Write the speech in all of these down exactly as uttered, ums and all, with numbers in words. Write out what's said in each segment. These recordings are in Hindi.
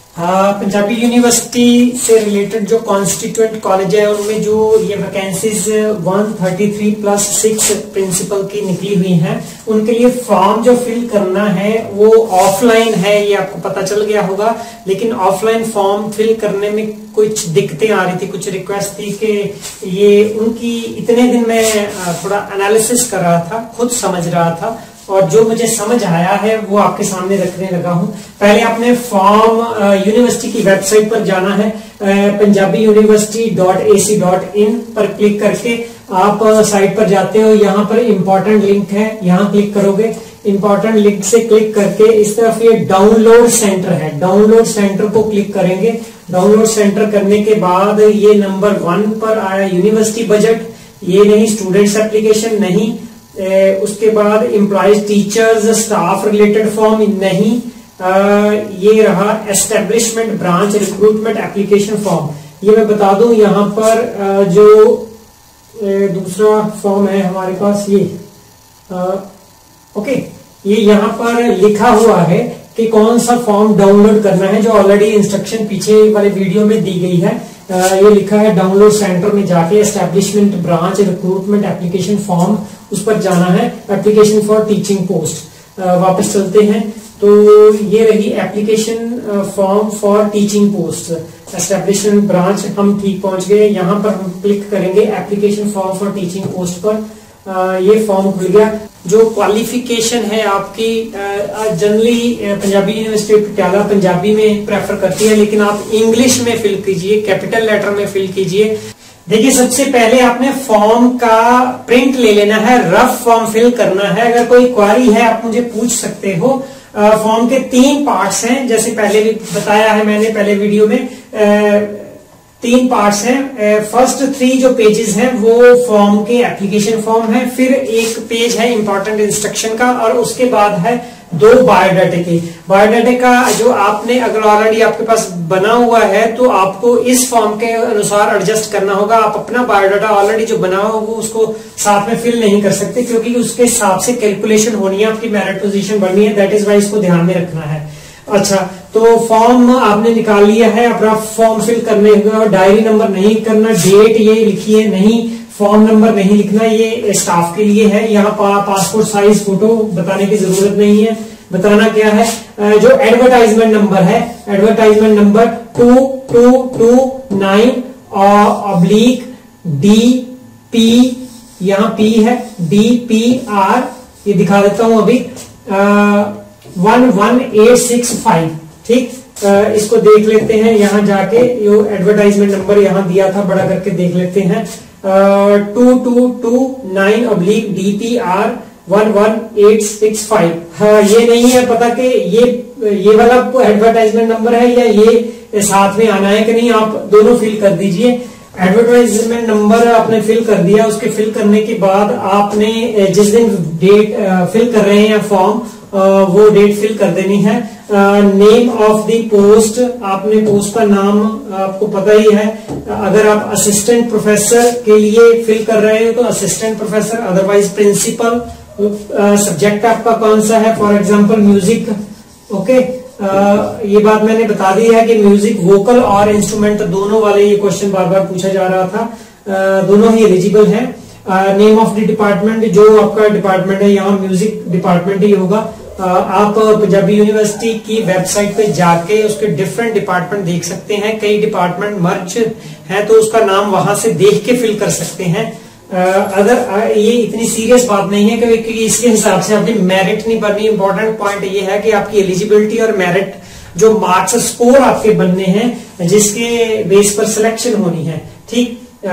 पंजाबी यूनिवर्सिटी से रिलेटेड जो कॉन्स्टिट्यूएंट कॉलेज है उनमें जो ये वैकेंसीज एक सौ तैंतीस प्लस सिक्स प्रिंसिपल की निकली हुई हैं, उनके लिए फॉर्म जो फिल करना है वो ऑफलाइन है, ये आपको पता चल गया होगा। लेकिन ऑफलाइन फॉर्म फिल करने में कुछ दिक्कतें आ रही थी, कुछ रिक्वेस्ट थी कि ये उनकी इतने दिन में थोड़ा एनालिसिस कर रहा था, खुद समझ रहा था और जो मुझे समझ आया है वो आपके सामने रखने लगा हूं। पहले आपने फॉर्म यूनिवर्सिटी की वेबसाइट पर जाना है, Punjabi university dot A C dot in पर क्लिक करके आप साइट पर जाते हो। यहाँ पर इंपॉर्टेंट लिंक है, यहाँ क्लिक करोगे। इंपॉर्टेंट लिंक से क्लिक करके इस तरफ ये डाउनलोड सेंटर है, डाउनलोड सेंटर को क्लिक करेंगे। डाउनलोड सेंटर करने के बाद ये नंबर वन पर आया यूनिवर्सिटी बजट, ये नहीं, स्टूडेंट्स एप्लीकेशन नहीं, ए, उसके बाद employees teachers staff related form नहीं, आ, ये रहा establishment branch recruitment application form. ये मैं बता दूं यहाँ पर आ, जो ए, दूसरा फॉर्म है हमारे पास ये आ, ओके, ये यहाँ पर लिखा हुआ है कि कौन सा फॉर्म डाउनलोड करना है, जो ऑलरेडी इंस्ट्रक्शन पीछे वाले वीडियो में दी गई है। आ, ये लिखा है डाउनलोड सेंटर में जाके establishment branch recruitment application form, उस पर जाना है, एप्लीकेशन फॉर टीचिंग पोस्ट। वापस चलते हैं तो ये रही application form for teaching post, establishment branch, हम ठीक पहुंच गए। यहाँ पर हम क्लिक करेंगे application form for teaching post पर, आ, ये फॉर्म खुल गया। जो क्वालिफिकेशन है आपकी, जनरली पंजाबी यूनिवर्सिटी पटियाला पंजाबी में प्रेफर करती है, लेकिन आप इंग्लिश में फिल कीजिए, कैपिटल लेटर में फिल कीजिए। देखिए, सबसे पहले आपने फॉर्म का प्रिंट ले लेना है, रफ फॉर्म फिल करना है। अगर कोई क्वारी है आप मुझे पूछ सकते हो। फॉर्म के तीन पार्ट्स हैं, जैसे पहले भी बताया है मैंने पहले वीडियो में, आ, तीन पार्ट्स हैं। फर्स्ट थ्री जो पेजेस हैं वो फॉर्म के एप्लीकेशन फॉर्म है, फिर एक पेज है इंपॉर्टेंट इंस्ट्रक्शन का, और उसके बाद है दो बायोडाटा के। बायोडाटा का जो आपने अगर ऑलरेडी आपके पास बना हुआ है तो आपको इस फॉर्म के अनुसार एडजस्ट करना होगा। आप अपना बायोडाटा ऑलरेडी जो बना हो वो उसको साथ में फिल नहीं कर सकते, क्योंकि उसके हिसाब से कैलकुलेशन होनी है, आपकी मेरिट पोजीशन बढ़नी है। दैट इज वाई इसको ध्यान में रखना है। अच्छा, तो फॉर्म आपने निकाल लिया है, अब रफ फॉर्म फिल करने हुए, डायरी नंबर नहीं करना, डेट ये लिखिए नहीं, फॉर्म नंबर नहीं लिखना, ये स्टाफ के लिए है। यहाँ पा, पासपोर्ट साइज फोटो बताने की जरूरत नहीं है। बताना क्या है, जो एडवर्टाइजमेंट नंबर है, advertisement number two two two nine oblique D P, यहाँ पी है, डी पी आर, ये दिखा देता हूं अभी, one one eight six five. ठीक, इसको देख लेते हैं, यहाँ जाके जो एडवर्टाइजमेंट नंबर यहाँ दिया था बड़ा करके देख लेते हैं, two two two nine oblique D P R one one eight six five. हाँ, ये नहीं है पता कि ये ये वाला एडवर्टाइजमेंट नंबर है या ये साथ में आना है कि नहीं, आप दोनों फिल कर दीजिए। एडवर्टाइजमेंट नंबर आपने फिल कर दिया, उसके फिल करने के बाद आपने जिस दिन डेट फिल कर रहे हैं फॉर्म, वो डेट फिल कर देनी है। नेम ऑफ द पोस्ट, आपने पोस्ट का नाम आपको पता ही है। अगर आप असिस्टेंट प्रोफेसर के लिए फिल कर रहे हो तो assistant professor, otherwise principal. Subject आपका कौन सा है, फॉर एग्जांपल म्यूजिक। ओके, ये बात मैंने बता दी है कि म्यूजिक वोकल और इंस्ट्रूमेंट दोनों वाले, ये क्वेश्चन बार बार पूछा जा रहा था, आ, दोनों ही एलिजिबल हैं। नेम ऑफ द डिपार्टमेंट, जो आपका डिपार्टमेंट है यहाँ म्यूजिक डिपार्टमेंट ही होगा। आ, आप पंजाबी यूनिवर्सिटी की वेबसाइट पे जाके उसके डिफरेंट डिपार्टमेंट देख सकते हैं। कई डिपार्टमेंट मर्ज है तो उसका नाम वहां से देख के फिल कर सकते हैं। अगर ये इतनी सीरियस बात नहीं है कि इसके हिसाब से आपकी मेरिट नहीं बननी। इंपॉर्टेंट पॉइंट ये है कि आपकी एलिजिबिलिटी और मेरिट, जो मार्क्स स्कोर आपके बनने हैं, जिसके बेस पर सिलेक्शन होनी है। ठीक,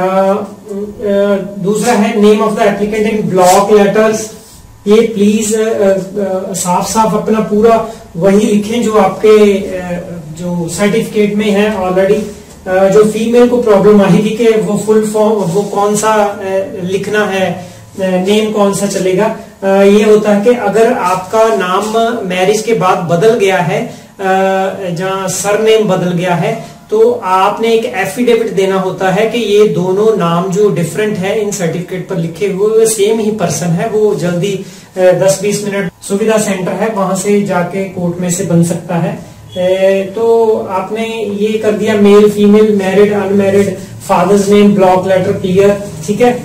दूसरा है name of the applicant in block letters. ये प्लीज साफ साफ अपना पूरा वही लिखें जो आपके जो सर्टिफिकेट में है ऑलरेडी। जो फीमेल को प्रॉब्लम आई थी कि वो फुल फॉर्म वो कौन सा लिखना है, नेम कौन सा चलेगा, ये होता है कि अगर आपका नाम मैरिज के बाद बदल गया है, जहाँ सरनेम बदल गया है, तो आपने एक एफिडेविट देना होता है कि ये दोनों नाम जो डिफरेंट है इन सर्टिफिकेट पर लिखे हुए सेम ही पर्सन है। वो जल्दी दस बीस मिनट सुविधा सेंटर है, वहां से जाके कोर्ट में से बन सकता है। तो आपने ये कर दिया male female married unmarried, father's name block letter clear, ठीक है।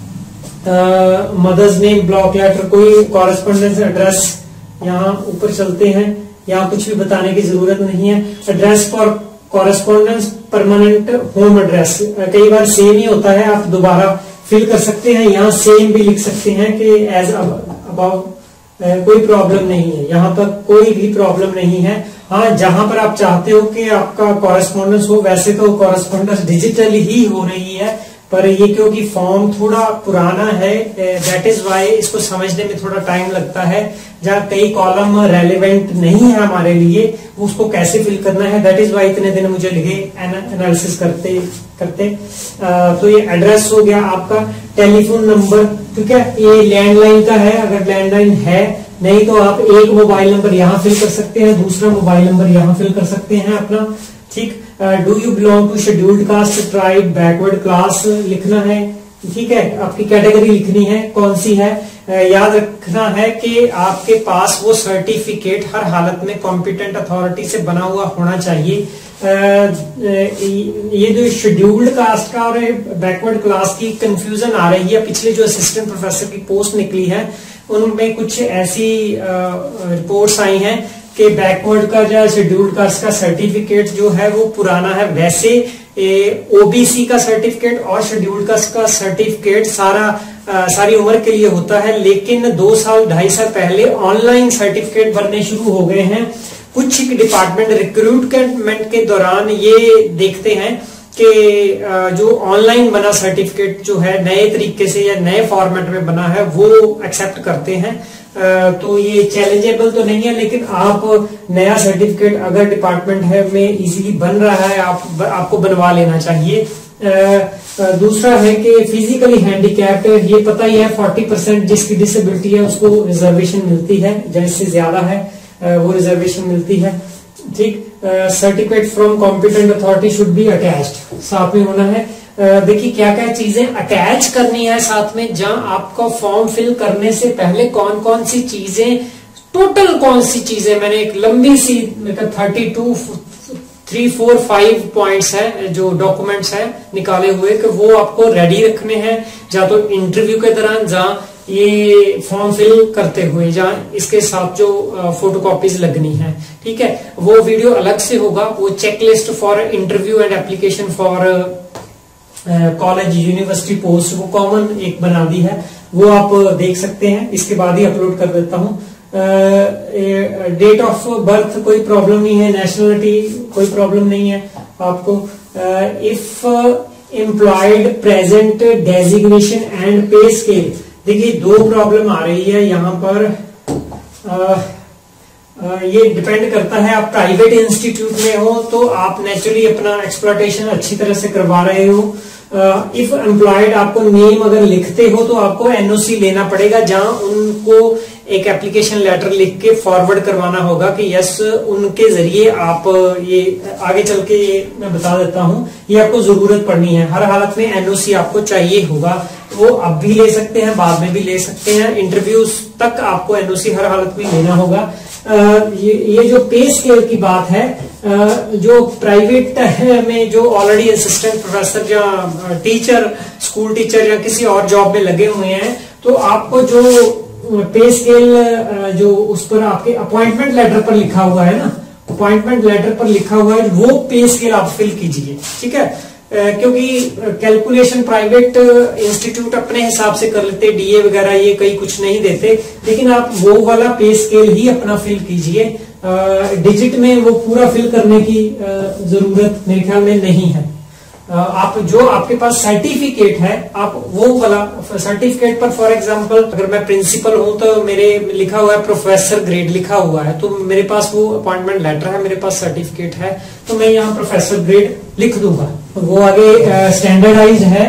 मदर्स नेम ब्लॉक लेटर, कोई कॉरेस्पॉन्डेंस एड्रेस, यहाँ ऊपर चलते हैं, यहाँ कुछ भी बताने की जरूरत नहीं है। Address for correspondence permanent home address, कई बार सेम ही होता है, आप दोबारा फिल कर सकते हैं, यहाँ सेम भी लिख सकते हैं कि एज अबाउ, कोई प्रॉब्लम नहीं है, यहाँ पर कोई भी प्रॉब्लम नहीं है। हाँ, जहां पर आप चाहते हो कि आपका कॉरेस्पॉन्डेंस हो, वैसे तो कॉरेस्पॉन्डेंस डिजिटल ही हो रही है, पर ये क्योंकि फॉर्म थोड़ा पुराना है, दैट इज वाई इसको समझने में थोड़ा टाइम लगता है। जहाँ कई कॉलम रेलेवेंट नहीं है हमारे लिए, उसको कैसे फिल करना है, दैट इज वाई इतने दिन मुझे लगे एनालिसिस करते करते। आ, तो ये एड्रेस हो गया आपका, टेलीफोन नंबर, ठीक है, ये लैंडलाइन का है, अगर लैंडलाइन है, नहीं तो आप एक मोबाइल नंबर यहाँ फिल कर सकते हैं, दूसरा मोबाइल नंबर यहाँ फिल कर सकते हैं अपना, ठीक। Do you belong to scheduled caste tribe backward class लिखना है, ठीक है, आपकी कैटेगरी लिखनी है, कौन सी है। uh, याद रखना है कि आपके पास वो सर्टिफिकेट हर हालत में कॉम्पिटेंट अथॉरिटी से बना हुआ होना चाहिए। uh, ये जो शेड्यूल्ड कास्ट का और बैकवर्ड क्लास की कंफ्यूजन आ रही है, पिछले जो असिस्टेंट प्रोफेसर की पोस्ट निकली है उनमें कुछ ऐसी रिपोर्ट्स आई हैं कि बैकवर्ड का या शेड्यूल्ड कास्ट का सर्टिफिकेट जो है वो पुराना है। वैसे ओबीसी का सर्टिफिकेट और शेड्यूल्ड कास्ट का सर्टिफिकेट सारा आ, सारी उम्र के लिए होता है, लेकिन दो साल ढाई साल पहले ऑनलाइन सर्टिफिकेट बनने शुरू हो गए हैं। कुछ डिपार्टमेंट रिक्रूटमेंट के दौरान ये देखते हैं कि जो ऑनलाइन बना सर्टिफिकेट जो है नए तरीके से या नए फॉर्मेट में बना है वो एक्सेप्ट करते हैं। तो ये चैलेंजेबल तो नहीं है, लेकिन आप नया सर्टिफिकेट अगर डिपार्टमेंट है में इजीली बन रहा है, आप आपको बनवा लेना चाहिए। दूसरा है कि फिजिकली हैंडीकैप्ड, ये पता ही है चालीस परसेंट जिसकी डिसेबिलिटी है उसको रिजर्वेशन मिलती है, जिससे ज्यादा है वो रिजर्वेशन मिलती है, ठीक। Certificate from competent authority should be attached, साथ में होना है। uh, देखिए क्या क्या चीजें अटैच करनी है साथ में, जहां आपका फॉर्म फिल करने से पहले कौन कौन सी चीजें, टोटल कौन सी चीजें, मैंने एक लंबी सी thirty two three four five points है जो डॉक्यूमेंट्स है निकाले हुए कि वो आपको रेडी रखने हैं, या तो इंटरव्यू के दौरान, जहां ये फॉर्म फिल करते हुए, जहां इसके साथ जो फोटोकॉपीज लगनी है, ठीक है। वो वीडियो अलग से होगा, वो checklist for interview and application for college university post, वो कॉमन एक बना दी है, वो आप देख सकते हैं। इसके बाद ही अपलोड कर देता हूं। डेट ऑफ बर्थ कोई प्रॉब्लम नहीं है, नेशनलिटी कोई प्रॉब्लम नहीं है आपको। If employed present designation and pay scale, देखिए दो प्रॉब्लम आ रही है यहाँ पर। आ, आ, ये डिपेंड करता है, आप प्राइवेट इंस्टीट्यूट में हो तो आप नेचुरली अपना एक्सप्लॉयटेशन अच्छी तरह से करवा रहे हो। इफ एम्प्लॉयड आपको नेम अगर लिखते हो तो आपको एनओसी लेना पड़ेगा, जहां उनको एक एप्लीकेशन लेटर लिख के फॉरवर्ड करवाना होगा कि यस उनके जरिए आप ये आगे चल के ये मैं बता देता हूं, ये आपको जरूरत पड़नी है, हर हालत में एनओसी आपको चाहिए होगा। वो अब भी ले सकते हैं, बाद में भी ले सकते हैं, इंटरव्यूज तक आपको एनओसी हर हालत में लेना होगा। आ, ये, ये जो पे स्केल की बात है, आ, जो प्राइवेट में जो ऑलरेडी असिस्टेंट प्रोफेसर या टीचर, स्कूल टीचर या किसी और जॉब में लगे हुए हैं, तो आपको जो पे स्केल जो उस पर आपके अपॉइंटमेंट लेटर पर लिखा हुआ है ना, अपॉइंटमेंट लेटर पर लिखा हुआ है वो पे स्केल आप फिल कीजिए, ठीक है। क्योंकि कैलकुलेशन प्राइवेट इंस्टीट्यूट अपने हिसाब से कर लेते, डीए वगैरह ये कई कुछ नहीं देते, लेकिन आप वो वाला पे स्केल ही अपना फिल कीजिए। डिजिट में वो पूरा फिल करने की जरूरत मेरे ख्याल में नहीं है। आप जो आपके पास सर्टिफिकेट है आप वो वाला सर्टिफिकेट पर, फॉर एग्जांपल अगर मैं प्रिंसिपल हूं तो मेरे लिखा हुआ है प्रोफेसर ग्रेड लिखा हुआ है, तो मेरे पास वो अपॉइंटमेंट लेटर है, मेरे पास सर्टिफिकेट है, तो मैं यहाँ प्रोफेसर ग्रेड लिख दूंगा। वो आगे स्टैंडर्डाइज है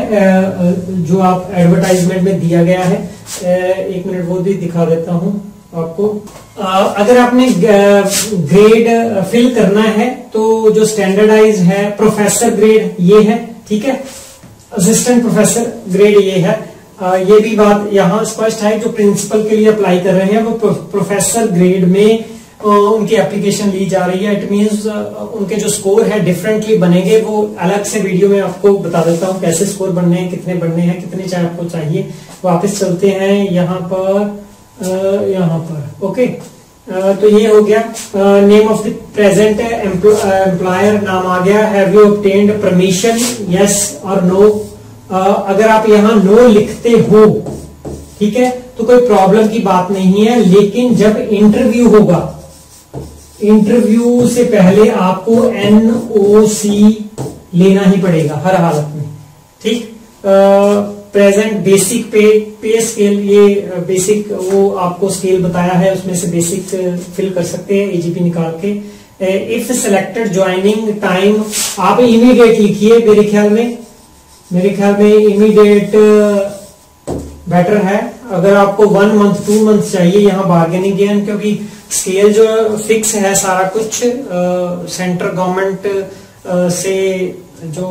जो आप एडवर्टाइजमेंट में दिया गया है, एक मिनट वो भी दिखा देता हूं आपको। अगर आपने ग्रेड फिल करना है तो जो स्टैंडर्डाइज है प्रोफेसर ग्रेड ये है, ठीक है, असिस्टेंट प्रोफेसर ग्रेड ये है। ये भी बात यहाँ स्पष्ट है, जो प्रिंसिपल के लिए अप्लाई कर रहे हैं वो प्रोफेसर ग्रेड में उनकी एप्लीकेशन ली जा रही है। इट मींस उनके जो स्कोर है डिफरेंटली बनेंगे, वो अलग से वीडियो में आपको बता देता हूँ कैसे स्कोर बनने हैं, कितने बनने हैं, कितने चाहे आपको चाहिए। वापस चलते हैं यहाँ पर, यहाँ पर ओके। तो ये हो गया name of the present employer, नाम आ गया। Have you obtained permission, yes और नो। अगर आप यहाँ नो लिखते हो, ठीक है, तो कोई प्रॉब्लम की बात नहीं है। लेकिन जब इंटरव्यू होगा, इंटरव्यू से पहले आपको एन ओ सी लेना ही पड़ेगा हर हालत में, ठीक। प्रेजेंट बेसिक पे पे स्केल, ये बेसिक वो आपको स्केल बताया है, उसमें से बेसिक फिल कर सकते हैं एजीपी निकाल के। इफ सिलेक्टेड ज्वाइनिंग टाइम आप इमीडिएट लिखिए, मेरे ख्याल में मेरे ख्याल में इमीडिएट बेटर है। अगर आपको वन मंथ टू मंथ चाहिए, यहाँ बार्गेनिंग गेन, क्योंकि स्केल जो फिक्स है सारा कुछ, सेंट्रल गवर्नमेंट से जो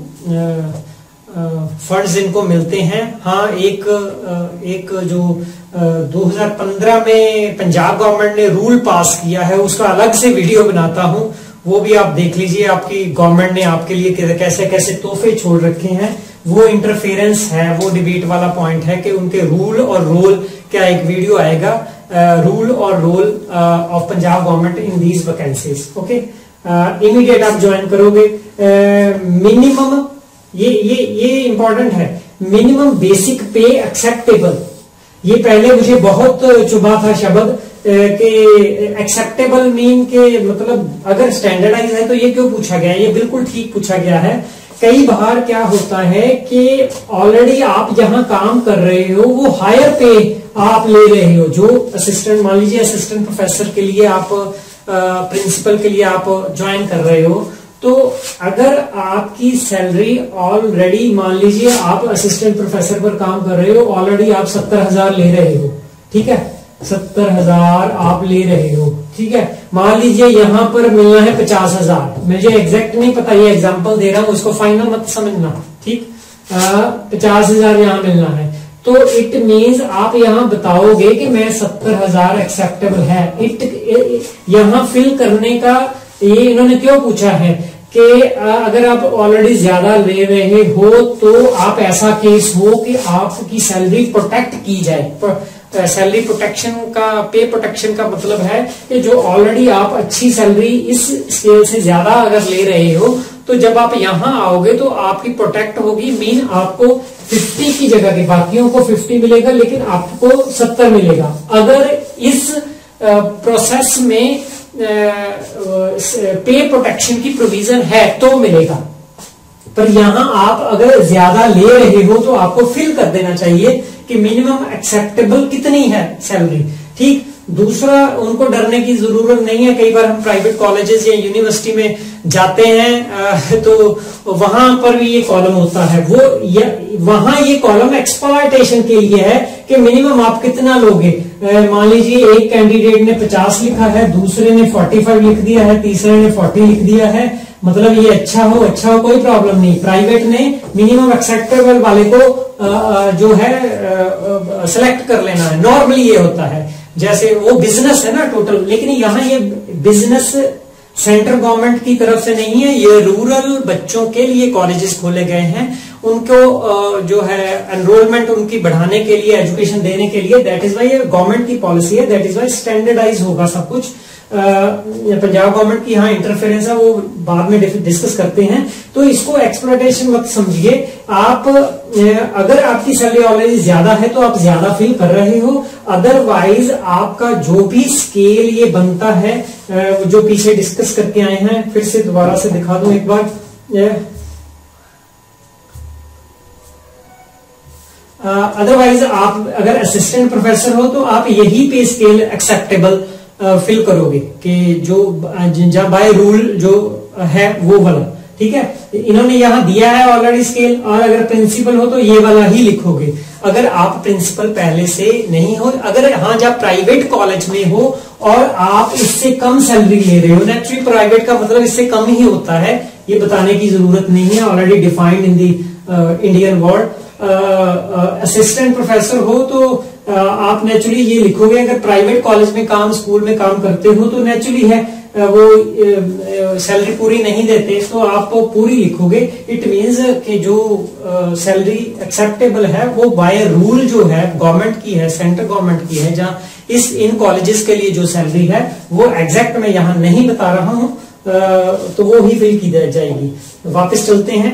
फंड्स इनको मिलते हैं। हाँ, एक एक जो दो हज़ार पंद्रह में पंजाब गवर्नमेंट ने रूल पास किया है, उसका अलग से वीडियो बनाता हूं, वो भी आप देख लीजिए। आपकी गवर्नमेंट ने आपके लिए कैसे कैसे तोहफे छोड़ रखे हैं, वो इंटरफेरेंस है, वो डिबेट वाला पॉइंट है कि उनके रूल और रोल क्या, एक वीडियो आएगा, रूल और role of Punjab government in these vacancies. Okay, immediate आप ज्वाइन करोगे। मिनिमम uh, ये ये ये इंपॉर्टेंट है, मिनिमम बेसिक पे एक्सेप्टेबल। ये पहले मुझे बहुत चुभा था शब्द कि एक्सेप्टेबल मीन के मतलब अगर स्टैंडर्डाइज है तो ये क्यों पूछा गया है। ये बिल्कुल ठीक पूछा गया है। कई बार क्या होता है कि ऑलरेडी आप जहां काम कर रहे हो वो हायर पे आप ले रहे हो। जो असिस्टेंट, मान लीजिए असिस्टेंट प्रोफेसर के लिए आप, प्रिंसिपल के लिए आप ज्वाइन कर रहे हो, तो अगर आपकी सैलरी ऑलरेडी, मान लीजिए आप असिस्टेंट प्रोफेसर पर काम कर रहे हो, ऑलरेडी आप सत्तर हजार ले रहे हो, ठीक है, सत्तर हजार आप ले रहे हो, ठीक है। मान लीजिए यहां पर मिलना है पचास हजार, मुझे एग्जैक्ट नहीं पता, ये एग्जांपल दे रहा हूं, इसको फाइनल मत समझना, ठीक। पचास हजार यहां मिलना है, तो इट मीन्स आप यहां बताओगे कि मैं सत्तर हजार एक्सेप्टेबल है। इट यहां फिल करने का, ये इन्होंने क्यों पूछा है कि अगर आप ऑलरेडी ज्यादा ले रहे हो तो आप, ऐसा केस हो कि आपकी सैलरी प्रोटेक्ट की जाए। सैलरी प्रोटेक्शन का, पे प्रोटेक्शन का मतलब है कि जो ऑलरेडी आप अच्छी सैलरी इस स्केल से ज्यादा अगर ले रहे हो, तो जब आप यहां आओगे तो आपकी प्रोटेक्ट होगी। मीन आपको पचास की जगह के बाकियों को पचास मिलेगा, लेकिन आपको सत्तर मिलेगा। अगर इस प्रोसेस में पे प्रोटेक्शन की प्रोविजन है तो मिलेगा, पर यहां आप अगर ज्यादा ले रहे हो तो आपको फिल कर देना चाहिए कि मिनिमम एक्सेप्टेबल कितनी है सैलरी, ठीक। दूसरा, उनको डरने की जरूरत नहीं है। कई बार हम प्राइवेट कॉलेजेस या यूनिवर्सिटी में जाते हैं तो वहां पर भी ये कॉलम होता है, वो वहां ये कॉलम एक्सप्लॉयटेशन के लिए है कि मिनिमम आप कितना लोगे। मान लीजिए एक कैंडिडेट ने पचास लिखा है, दूसरे ने पैंतालीस लिख दिया है, तीसरे ने चालीस लिख दिया है, मतलब ये अच्छा हो अच्छा हो कोई प्रॉब्लम नहीं। प्राइवेट ने मिनिमम एक्सेप्टेबल वाले को जो है सिलेक्ट कर लेना है, नॉर्मली ये होता है। जैसे वो बिजनेस है ना टोटल, लेकिन यहाँ ये बिजनेस सेंट्रल गवर्नमेंट की तरफ से नहीं है, ये रूरल बच्चों के लिए कॉलेजेस खोले गए हैं। उनको जो है एनरोलमेंट उनकी बढ़ाने के लिए, एजुकेशन देने के लिए, दैट इज वाई ये गवर्नमेंट की पॉलिसी है, दैट इज वाई स्टैंडर्डाइज होगा सब कुछ। पंजाब गवर्नमेंट की यहाँ इंटरफेरेंस है, वो बाद में डिस्कस करते हैं, तो इसको एक्सप्लॉयटेशन मत समझिए। आप अगर आपकी सैलरी ऑलरेडी ज्यादा है तो आप ज्यादा फील कर रहे हो, अदरवाइज आपका जो भी स्केल ये बनता है, जो पीछे डिस्कस करके आए हैं, फिर से दोबारा से दिखा दूं एक बार। अदरवाइज uh, आप अगर असिस्टेंट प्रोफेसर हो तो आप यही पे स्केल एक्सेप्टेबल फिल करोगे कि जो जब बाय रूल जो है वो वाला, ठीक है। इन्होंने यहां दिया है ऑलरेडी स्केल, और अगर प्रिंसिपल हो तो ये वाला ही लिखोगे। अगर आप प्रिंसिपल पहले से नहीं हो, अगर हाँ जब प्राइवेट कॉलेज में हो और आप इससे कम सैलरी ले रहे हो, नेचुरली प्राइवेट का मतलब इससे कम ही होता है, ये बताने की जरूरत नहीं है, already defined in the Indian word. Assistant professor हो तो आप नेचुरली ये लिखोगे, अगर प्राइवेट कॉलेज में काम, स्कूल में काम करते हो तो नेचुरली है वो सैलरी पूरी नहीं देते, तो आप पूरी लिखोगे। इट मींस कि जो सैलरी एक्सेप्टेबल है वो बाय रूल जो है गवर्नमेंट की है, सेंट्रल गवर्नमेंट की है, जहां इस इन कॉलेजेस के लिए जो सैलरी है वो एग्जैक्ट मैं यहां नहीं बता रहा हूं, तो वो ही फिल की जाएगी। वापस चलते हैं।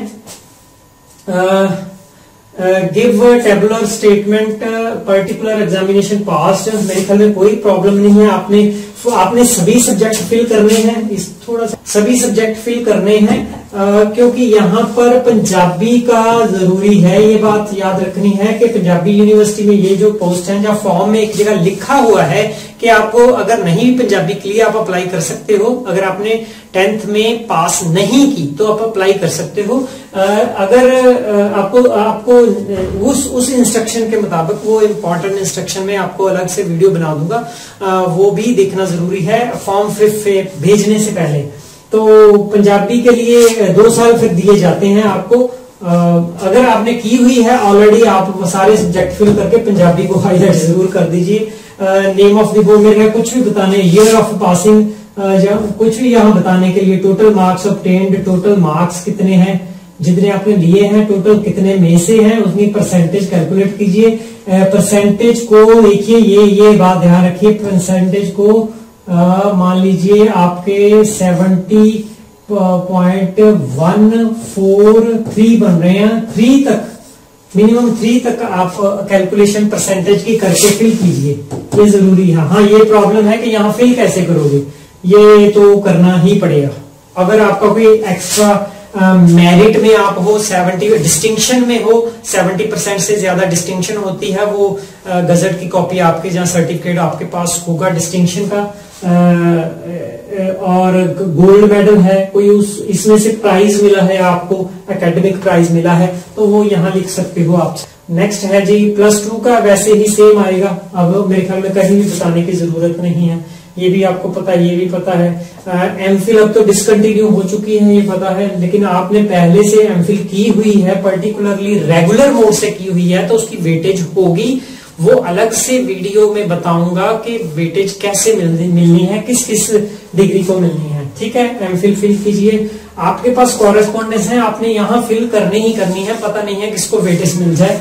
Give tabular statement particular examination pass. मेरे ख्याल में कोई प्रॉब्लम नहीं है, आपने तो आपने सभी सब्जेक्ट फिल करने हैं, इस थोड़ा सा सभी सब्जेक्ट फिल करने हैं, आ, क्योंकि यहाँ पर पंजाबी का जरूरी है। ये बात याद रखनी है कि पंजाबी यूनिवर्सिटी में ये जो पोस्ट है, जहाँ फॉर्म में एक जगह लिखा हुआ है कि आपको अगर नहीं पंजाबी के लिए आप अप्लाई कर सकते हो। अगर आपने टेंथ में पास नहीं की तो आप अप्लाई कर सकते हो। आ, अगर आपको आपको उस उस इंस्ट्रक्शन के मुताबिक, वो इम्पोर्टेंट इंस्ट्रक्शन में आपको अलग से वीडियो बना दूंगा, आ, वो भी देखना जरूरी है फॉर्म फिर भेजने से पहले। तो पंजाबी के लिए दो साल फिर दिए जाते हैं आपको। आ, अगर आपने की हुई है ऑलरेडी, आप सारे सब्जेक्ट फिल करके पंजाबी को हाईलाइट जरूर कर दीजिए। नेम ऑफ द बोर्ड में कुछ भी बताने, ईयर ऑफ पासिंग, कुछ भी यहाँ बताने के लिए, total marks obtained, total marks कितने हैं जितने आपने लिए हैं, टोटल कितने में से हैं, उसकी परसेंटेज कैलकुलेट कीजिए। परसेंटेज को देखिए, ये ये बात ध्यान रखिए, परसेंटेज को मान लीजिए आपके seventy point one four three बन रहे हैं, थ्री तक, मिनिमम थ्री तक आप कैलकुलेशन परसेंटेज की करके फिल कीजिए, ये जरूरी है। हाँ, ये प्रॉब्लम है कि यहाँ फिल कैसे करोगे, ये तो करना ही पड़ेगा। अगर आपका कोई एक्स्ट्रा मेरिट uh, में आप हो, सेवेंटी डिस्टिंक्शन में हो, सेवेंटी परसेंट से ज्यादा डिस्टिंक्शन होती है, वो uh, गजट की कॉपी आपके, जहाँ सर्टिफिकेट आपके पास होगा डिस्टिंक्शन का, uh, और गोल्ड मेडल है कोई, उस इसमें से प्राइज मिला है आपको, एकेडमिक प्राइज मिला है, तो वो यहाँ लिख सकते हो आप। नेक्स्ट है जी प्लस टू का, वैसे ही सेम आएगा। अब मेरे ख्याल में कहीं भी बताने की जरूरत नहीं है, ये भी आपको पता है, ये भी पता है। एमफिल अब तो डिसकंटिन्यू हो चुकी है, ये पता है, लेकिन आपने पहले से एमफिल की हुई है, पर्टिकुलरली रेगुलर मोड से की हुई है, तो उसकी वेटेज होगी। वो अलग से वीडियो में बताऊंगा कि वेटेज कैसे मिलनी मिलनी है, किस किस डिग्री को मिलनी है। ठीक है, एमफिल फिल कीजिए। आपके पास कॉरेस्पॉन्डेंस है, आपने यहाँ फिल करनी ही करनी है, पता नहीं है किसको वेटेज मिल जाए।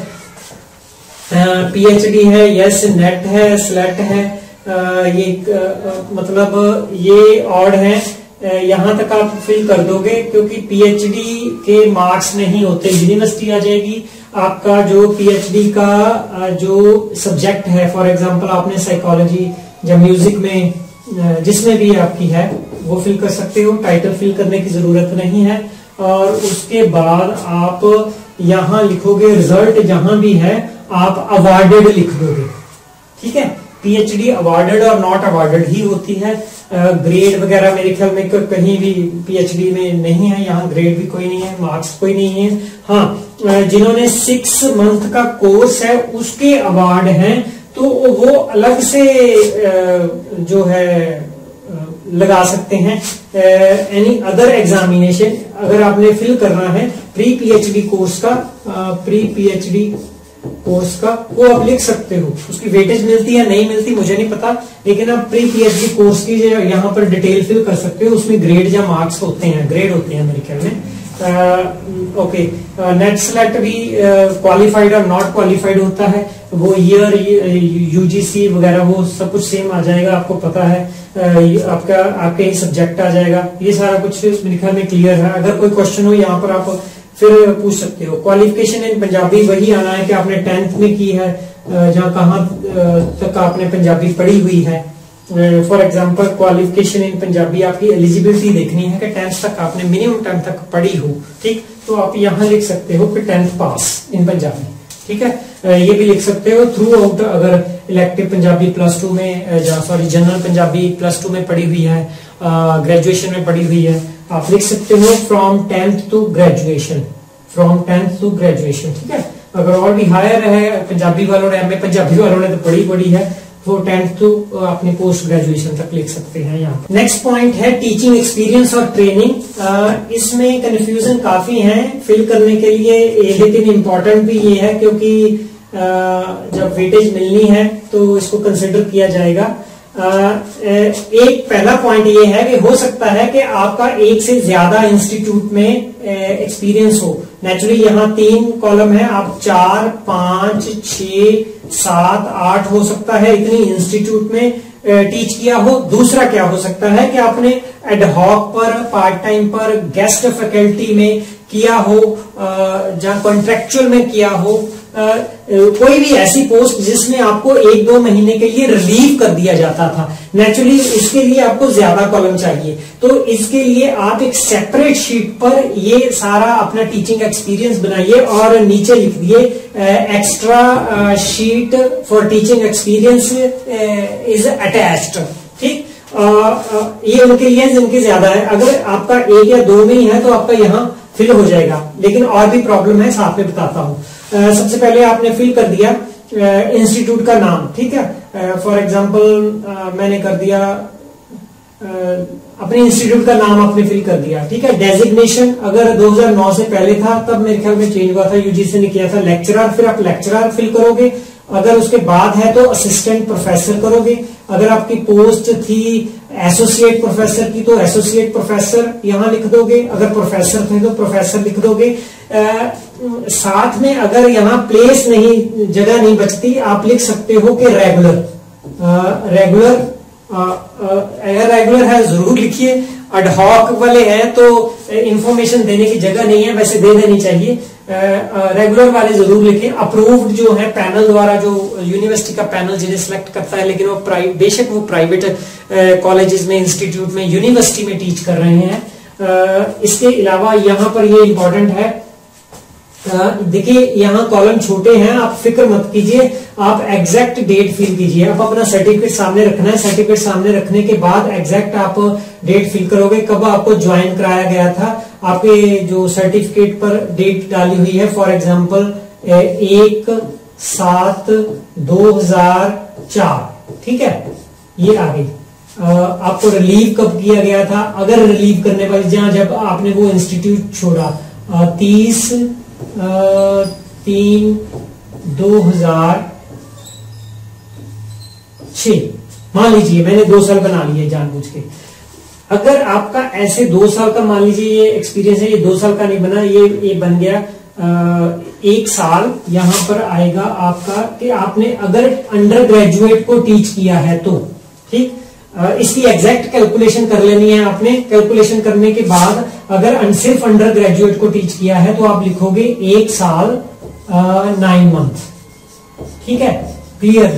पीएचडी है, यस, नेट है, स्लेट है, Uh, ये uh, मतलब ये ऑड है, uh, यहां तक आप फिल कर दोगे, क्योंकि पीएचडी के मार्क्स नहीं होते, यूनिवर्सिटी आ जाएगी। आपका जो पीएचडी का uh, जो सब्जेक्ट है, फॉर एग्जांपल आपने साइकोलॉजी या म्यूजिक में, uh, जिसमें भी आपकी है वो फिल कर सकते हो, टाइटल फिल करने की जरूरत नहीं है। और उसके बाद आप यहां लिखोगे रिजल्ट, जहां भी है आप अवार्डेड लिख दोगे। ठीक है, पीएचडी अवार्डेड और नॉट अवार्डेड ही होती है। ग्रेड वगैरह मेरे ख्याल में कहीं भी पीएचडी में नहीं है, यहाँ ग्रेड भी कोई नहीं है, मार्क्स कोई नहीं है। हाँ, जिन्होंने सिक्स मंथ का कोर्स है उसके अवार्ड हैं, तो वो अलग से जो है लगा सकते हैं। एनी अदर एग्जामिनेशन अगर आपने फिल करना है प्री पीएचडी कोर्स का, प्री पीएचडी कोर्स का, वो आप लिख सकते हो। उसकी वेटेज मिलती है नहीं मिलती मुझे नहीं पता, लेकिन आप प्री पीएचडी कोर्स की यहाँ पर डिटेल फिल कर सकते हो। उसमें ग्रेड या मार्क्स होते हैं, ग्रेड होते हैं मेरे ख्याल में। ओके, नेट स्लेट भी क्वालिफाइड और नॉट क्वालिफाइड होता है, वो ईयर, यूजीसी वगैरह वो सब कुछ सेम आ जाएगा, आपको पता है। uh, आपका आपके ही सब्जेक्ट आ जाएगा, ये सारा कुछ मेरे ख्याल में क्लियर है। अगर कोई क्वेश्चन हो यहाँ पर आप फिर पूछ सकते हो। क्वालिफिकेशन इन पंजाबी वही आना है कि आपने टेंथ में की है, जहाँ कहाँ तक आपने पंजाबी पढ़ी हुई है। For example qualification in Punjabi, आपकी एलिजिबिलिटी देखनी है कि टेंथ तक आपने मिनिमम टेंथ तक पढ़ी हो। ठीक, तो आप यहाँ लिख सकते हो कि टेंथ पास इन पंजाबी। ठीक है, ये भी लिख सकते हो थ्रू आउट। अगर इलेक्टिव पंजाबी प्लस टू में, sorry general Punjabi plus two में पढ़ी हुई है, ग्रेजुएशन में पढ़ी हुई है, आप लिख सकते हो from tenth to graduation, from tenth to graduation. ठीक है, अगर और भी हायर है पंजाबी वालों ने, एमए पंजाबी वालों ने तो पढ़ी पढ़ी है, वो टेंथ टू अपनी पोस्ट ग्रेजुएशन तक लिख सकते हैं यहाँ। नेक्स्ट पॉइंट है टीचिंग एक्सपीरियंस और ट्रेनिंग। इसमें कंफ्यूजन काफी है फिल करने के लिए, लेकिन इम्पोर्टेंट भी ये है क्योंकि जब वेटेज मिलनी है तो इसको कंसिडर किया जाएगा। एक पहला पॉइंट ये है कि हो सकता है कि आपका एक से ज्यादा इंस्टीट्यूट में एक्सपीरियंस हो। नेचुरली यहाँ तीन कॉलम है, आप चार, पांच, छ, सात, आठ हो सकता है इतनी इंस्टीट्यूट में टीच किया हो। दूसरा क्या हो सकता है कि आपने एडहॉक पर, पार्ट टाइम पर, गेस्ट फैकल्टी में किया हो, जहां कॉन्ट्रेक्चुअल में किया हो, आ, कोई भी ऐसी पोस्ट जिसमें आपको एक दो महीने के लिए रिलीव कर दिया जाता था। नेचुरली इसके लिए आपको ज्यादा कॉलम चाहिए, तो इसके लिए आप एक सेपरेट शीट पर ये सारा अपना टीचिंग एक्सपीरियंस बनाइए और नीचे लिख दिए extra sheet for teaching experience is attached. ठीक, ये उनके लिए जिनके ज्यादा है। अगर आपका एक या दो में ही है तो आपका यहाँ फिल हो जाएगा, लेकिन और भी प्रॉब्लम है, साथ में बताता हूँ। Uh, सबसे पहले आपने फिल कर दिया इंस्टीट्यूट uh, का नाम, ठीक है। फॉर uh, एग्जांपल uh, मैंने कर दिया uh, अपने इंस्टीट्यूट का नाम आपने फिल कर दिया, ठीक है। डेजिग्नेशन अगर दो हज़ार नौ से पहले था तब मेरे ख्याल में चेंज हुआ था, यूजीसी ने किया था लेक्चरर, फिर आप लेक्चरर फिल करोगे। अगर उसके बाद है तो असिस्टेंट प्रोफेसर करोगे। अगर आपकी पोस्ट थी एसोसिएट प्रोफेसर की तो एसोसिएट प्रोफेसर यहां लिख दोगे। अगर प्रोफेसर थे तो प्रोफेसर लिख दोगे। आ, साथ में अगर यहाँ प्लेस नहीं, जगह नहीं बचती, आप लिख सकते हो कि रेगुलर। रेगुलर अगर रेगुलर है जरूर लिखिए। अडहॉक वाले हैं तो इंफॉर्मेशन देने की जगह नहीं है, वैसे दे देनी चाहिए। रेगुलर वाले जरूर लिखें। अप्रूव्ड जो है पैनल द्वारा, जो यूनिवर्सिटी का पैनल जिन्हें सिलेक्ट करता है, लेकिन वो प्राइवेट, बेशक वो प्राइवेट कॉलेजेस में, इंस्टीट्यूट में, यूनिवर्सिटी में टीच कर रहे हैं। आ, इसके अलावा यहाँ पर ये इंपॉर्टेंट है, देखिए यहाँ कॉलम छोटे हैं, आप फिक्र मत कीजिए, आप एग्जैक्ट डेट फिल कीजिए। आप अपना सर्टिफिकेट सामने रखना है, सर्टिफिकेट सामने रखने के बाद एग्जैक्ट आप डेट फिल करोगे, कब आपको ज्वाइन कराया गया था। आपके जो सर्टिफिकेट पर डेट डाली हुई है, फॉर एग्जांपल एक सात दो हजार चार, ठीक है, ये आ गई। आपको रिलीव कब किया गया था, अगर रिलीव करने वाली जहां जब आपने वो इंस्टीट्यूट छोड़ा तीस तीन दो हजार छ, मान लीजिए मैंने दो साल बना लिए जानबूझ के। अगर आपका ऐसे दो साल का मान लीजिए ये एक्सपीरियंस है, ये दो साल का नहीं बना, ये ये बन गया आ, एक साल, यहां पर आएगा आपका कि आपने अगर अंडर ग्रेजुएट को टीच किया है तो, ठीक। इसकी एग्जैक्ट कैलकुलेशन कर लेनी है आपने। कैलकुलेशन करने के बाद अगर सिर्फ अंडर ग्रेजुएट को टीच किया है तो आप लिखोगे एक साल नाइन मंथ, ठीक है, क्लियर।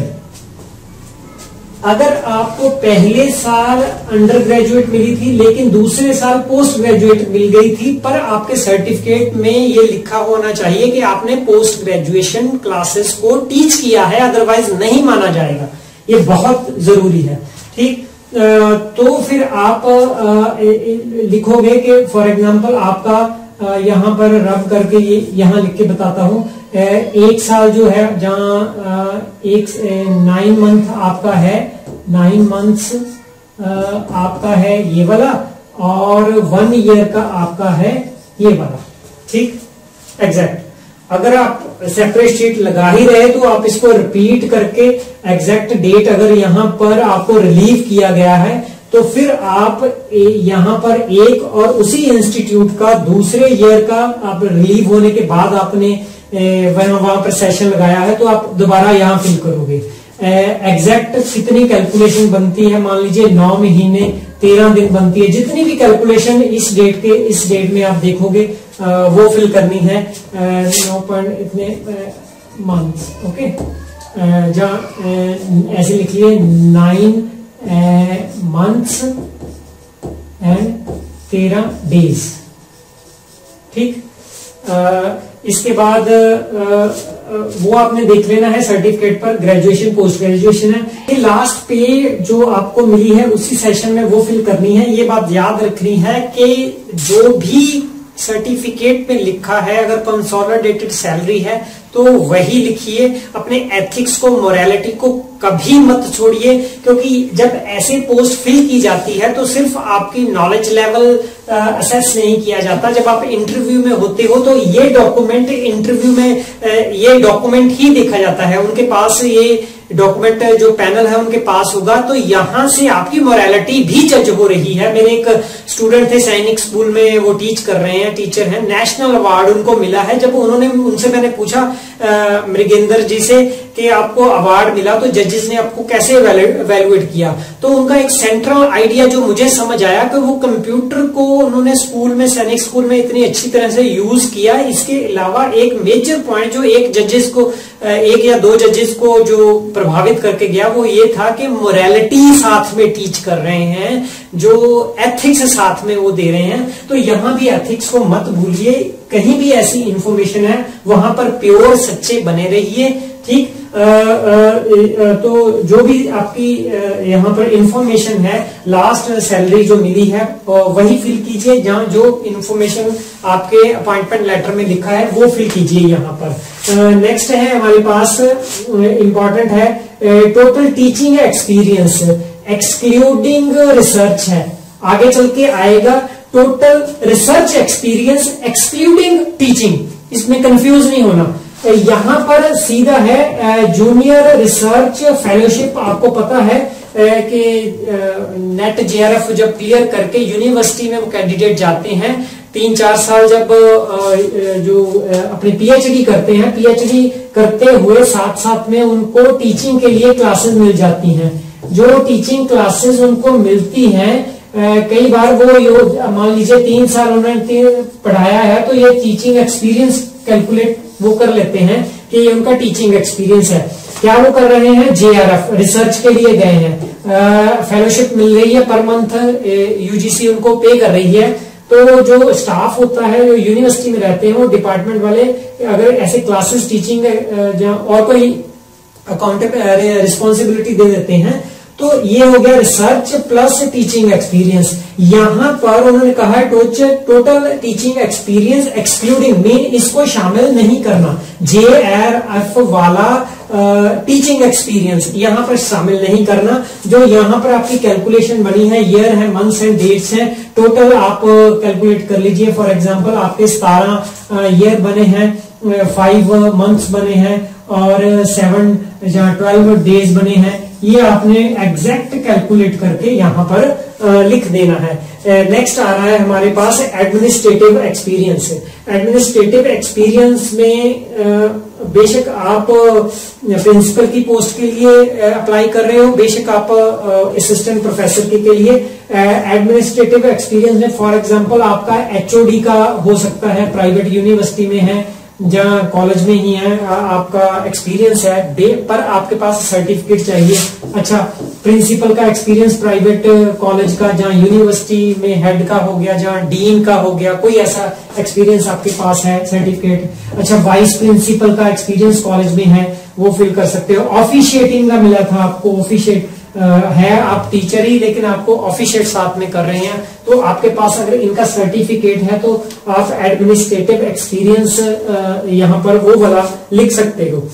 अगर आपको पहले साल अंडर ग्रेजुएट मिली थी लेकिन दूसरे साल पोस्ट ग्रेजुएट मिल गई थी, पर आपके सर्टिफिकेट में ये लिखा होना चाहिए कि आपने पोस्ट ग्रेजुएशन क्लासेस को टीच किया है, अदरवाइज नहीं माना जाएगा। ये बहुत जरूरी है, ठीक। तो फिर आप लिखोगे कि फॉर एग्जांपल आपका यहां पर रब करके ये यहां लिख के बताता हूं, एक साल जो है जहां एक नाइन मंथ आपका है, नाइन मंथ्स आपका है ये वाला, और वन ईयर का आपका है ये वाला, ठीक, एग्जैक्ट। अगर आप सेपरेट शीट लगा ही रहे तो आप इसको रिपीट करके एग्जैक्ट डेट अगर यहां पर आपको रिलीव किया गया है तो फिर आप यहां पर एक और उसी इंस्टीट्यूट का दूसरे ईयर का आप रिलीव होने के बाद आपने वहां वहां पर सेशन लगाया है तो आप दोबारा यहां फिल करोगे। एग्जैक्ट कितनी कैलकुलेशन बनती है, मान लीजिए नौ महीने तेरह दिन बनती है, जितनी भी कैलकुलेशन इस डेट के इस डेट में आप देखोगे आ, वो फिल करनी है। नौ पॉइंट इतने मंथ्स, ओके, जहाँ ऐसे लिख लिए नाइन मंथ्स एंड तेरह डेज, ठीक। इसके बाद आ, वो आपने देख लेना है सर्टिफिकेट पर, ग्रेजुएशन पोस्ट ग्रेजुएशन है। ये लास्ट पे जो आपको मिली है उसी सेशन में वो फिल करनी है। ये बात याद रखनी है कि जो भी सर्टिफिकेट में लिखा है, अगर कंसोलिडेटेड सैलरी है तो वही लिखिए। अपने एथिक्स को, मोरालिटी को कभी मत छोड़िए, क्योंकि जब ऐसे पोस्ट फिल की जाती है तो सिर्फ आपकी नॉलेज लेवल असेस नहीं किया जाता। जब आप इंटरव्यू में होते हो तो ये डॉक्यूमेंट इंटरव्यू में आ, ये डॉक्यूमेंट ही देखा जाता है, उनके पास ये डॉक्यूमेंट जो पैनल है उनके पास होगा, तो यहां से आपकी मोरालिटी भी जज हो रही है। मेरे एक स्टूडेंट थे सैनिक स्कूल में, वो टीच कर रहे हैं, टीचर हैं, नेशनल अवार्ड उनको मिला है। जब उन्होंने उनसे मैंने पूछा मृगेंद्र जी से कि आपको अवार्ड मिला तो जजेस ने आपको कैसे एवेल्युएट किया, तो उनका एक सेंट्रल आइडिया जो मुझे समझ आया कि वो कंप्यूटर को उन्होंने स्कूल में, सैनिक स्कूल में इतनी अच्छी तरह से यूज किया। इसके अलावा एक मेजर पॉइंट जो एक जजेस को, एक या दो जजेस को जो प्रभावित करके गया, वो ये था कि मोरालिटी साथ में टीच कर रहे हैं, जो एथिक्स साथ में वो दे रहे हैं। तो यहां भी एथिक्स को मत भूलिए, कहीं भी ऐसी इंफॉर्मेशन है वहां पर प्योर सच्चे बने रहिए, ठीक। आ, आ, आ, तो जो भी आपकी यहाँ पर इंफॉर्मेशन है, लास्ट सैलरी जो मिली है वही फिल कीजिए, जहां जो इंफॉर्मेशन आपके अपॉइंटमेंट लेटर में लिखा है वो फिल कीजिए यहाँ पर। नेक्स्ट है हमारे पास इंपॉर्टेंट है total teaching experience excluding research है, आगे चल के आएगा total research experience excluding teaching, इसमें कंफ्यूज नहीं होना। यहां पर सीधा है जूनियर रिसर्च फेलोशिप, आपको पता है कि नेट जेआरएफ जब क्लियर करके यूनिवर्सिटी में वो कैंडिडेट जाते हैं, तीन चार साल जब जो अपनी पीएचडी करते हैं, पीएचडी करते हुए साथ साथ में उनको टीचिंग के लिए क्लासेस मिल जाती हैं। जो टीचिंग क्लासेस उनको मिलती हैं, कई बार वो मान लीजिए तीन साल उन्होंने पढ़ाया है तो ये टीचिंग एक्सपीरियंस कैलकुलेट वो कर लेते हैं कि ये उनका टीचिंग एक्सपीरियंस है। क्या वो कर रहे हैं? जेआरएफ रिसर्च के लिए गए हैं, फेलोशिप मिल रही है पर मंथ, यूजीसी उनको पे कर रही है। तो जो स्टाफ होता है, जो यूनिवर्सिटी में रहते हैं, वो डिपार्टमेंट वाले अगर ऐसे क्लासेस टीचिंग और कोई अकाउंटेबल रिस्पॉन्सिबिलिटी दे देते हैं, तो ये हो गया रिसर्च प्लस टीचिंग एक्सपीरियंस। यहां पर उन्होंने कहा है total teaching experience excluding, mean इसको शामिल नहीं करना, जे आर एफ वाला टीचिंग एक्सपीरियंस यहां पर शामिल नहीं करना। जो यहां पर आपकी कैलकुलेशन बनी है, ईयर है, मंथ्स एंड डेट्स हैं, टोटल आप कैलकुलेट कर लीजिए। फॉर एग्जांपल आपके सतारह ईयर बने हैं, फाइव मंथ्स बने हैं और सेवन जहां ट्वेल्व डेज बने हैं, ये आपने एग्जैक्ट कैलकुलेट करके यहां पर लिख देना है। नेक्स्ट आ रहा है हमारे पास एडमिनिस्ट्रेटिव एक्सपीरियंस। एडमिनिस्ट्रेटिव एक्सपीरियंस में बेशक आप प्रिंसिपल की पोस्ट के लिए अप्लाई कर रहे हो, बेशक आप असिस्टेंट प्रोफेसर के, के लिए एडमिनिस्ट्रेटिव एक्सपीरियंस में फॉर एग्जांपल आपका एचओडी का हो सकता है, प्राइवेट यूनिवर्सिटी में है, जहाँ कॉलेज में ही है, आपका एक्सपीरियंस है, पर आपके पास सर्टिफिकेट चाहिए। अच्छा, प्रिंसिपल का एक्सपीरियंस प्राइवेट कॉलेज का, जहाँ यूनिवर्सिटी में हेड का हो गया, जहाँ डीन का हो गया, कोई ऐसा एक्सपीरियंस आपके पास है सर्टिफिकेट। अच्छा, वाइस प्रिंसिपल का एक्सपीरियंस कॉलेज में है, वो फिल कर सकते हो। ऑफिशिएटिंग का मिला था आपको, ऑफिशिएट है, आप टीचर ही लेकिन आपको ऑफिशिएट साथ में कर रहे हैं, तो आपके पास अगर इनका सर्टिफिकेट है तो आप एडमिनिस्ट्रेटिव एक्सपीरियंस यहां पर वो वाला लिख सकते हो,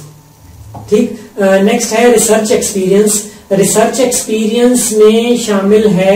ठीक। नेक्स्ट है रिसर्च एक्सपीरियंस। रिसर्च एक्सपीरियंस में शामिल है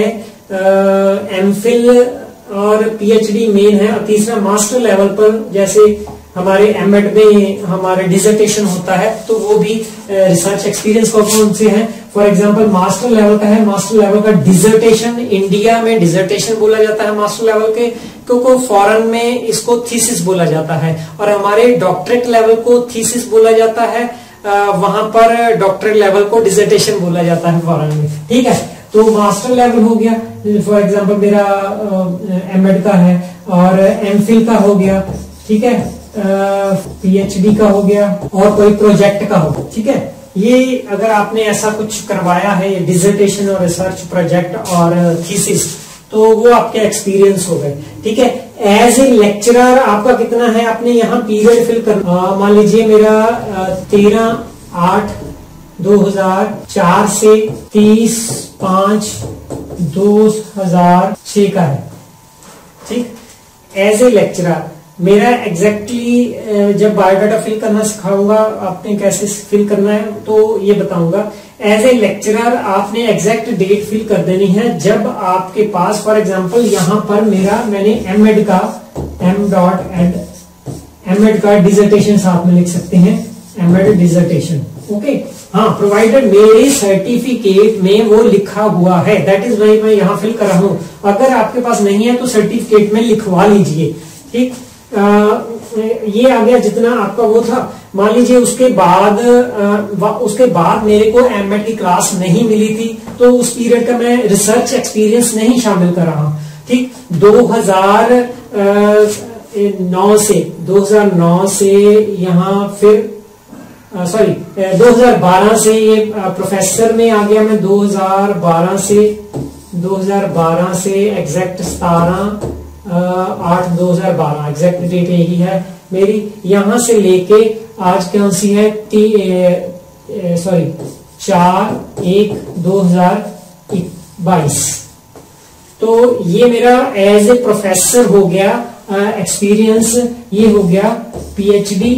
एमफिल और पीएचडी मेन है, और तीसरा मास्टर लेवल पर, जैसे हमारे एमएड में हमारे डिसर्टेशन होता है तो वो भी रिसर्च एक्सपीरियंस कौन से है। फॉर एग्जांपल मास्टर लेवल का है, मास्टर लेवल का डिसर्टेशन, इंडिया में डिसर्टेशन बोला जाता है मास्टर लेवल के, क्योंकि फॉरेन में इसको थीसिस बोला जाता है, और हमारे डॉक्टरेट लेवल को थीसिस बोला जाता है, वहां पर डॉक्टरेट लेवल को डिसर्टेशन बोला जाता है फॉरेन में, ठीक है। तो मास्टर लेवल हो गया, फॉर एग्जांपल मेरा एमएड का है, और एमफिल का हो गया, ठीक है, पीएचडी का हो गया, और कोई प्रोजेक्ट का हो, ठीक है। ये अगर आपने ऐसा कुछ करवाया है, डिसर्टेशन और रिसर्च प्रोजेक्ट और थीसिस, तो वो आपके एक्सपीरियंस हो गए, ठीक है। एज ए लेक्चरर आपका कितना है, आपने यहाँ पीरियड फिल करना, मान लीजिए मेरा तेरह आठ दो हजार चार से तीस पांच दो हजार छह का है, ठीक। एज ए लेक्चरर मेरा एग्जैक्टली exactly, जब बायोडाटा फिल करना सिखाऊंगा, आपने कैसे फिल करना है तो ये बताऊंगा। एज ए लेक्चरर आपने एग्जैक्ट डेट फिल कर देनी है जब आपके पास, फॉर एग्जांपल यहां पर मेरा मैंने एम एड का M dot Ed M Ed का डिजर्टेशन साथ में लिख सकते हैं, एम एड डिजर्टेशन, ओके। हाँ, प्रोवाइडेड मेरे सर्टिफिकेट में वो लिखा हुआ है, दैट इज वाई मैं यहाँ फिल कर रहा हूं। अगर आपके पास नहीं है तो सर्टिफिकेट में लिखवा लीजिए, ठीक। ये आ गया जितना आपका वो था। मान लीजिए उसके बाद आ, उसके बाद मेरे को एमएड की क्लास नहीं मिली थी, तो उस पीरियड का मैं रिसर्च एक्सपीरियंस नहीं शामिल कर रहा हूं, ठीक। दो हज़ार नौ से दो हज़ार नौ से यहाँ फिर सॉरी दो हज़ार बारह से ये प्रोफेसर में आ गया मैं, दो हज़ार बारह से दो हज़ार बारह से एग्जैक्ट सतारह आठ दो हज़ार बारह एग्जैक्ट डेट यही है मेरी। यहां से लेके आज कौन सी है, सॉरी चार एक दो हजार बाईस। तो ये मेरा एज ए प्रोफेसर हो गया एक्सपीरियंस, ये हो गया पीएचडी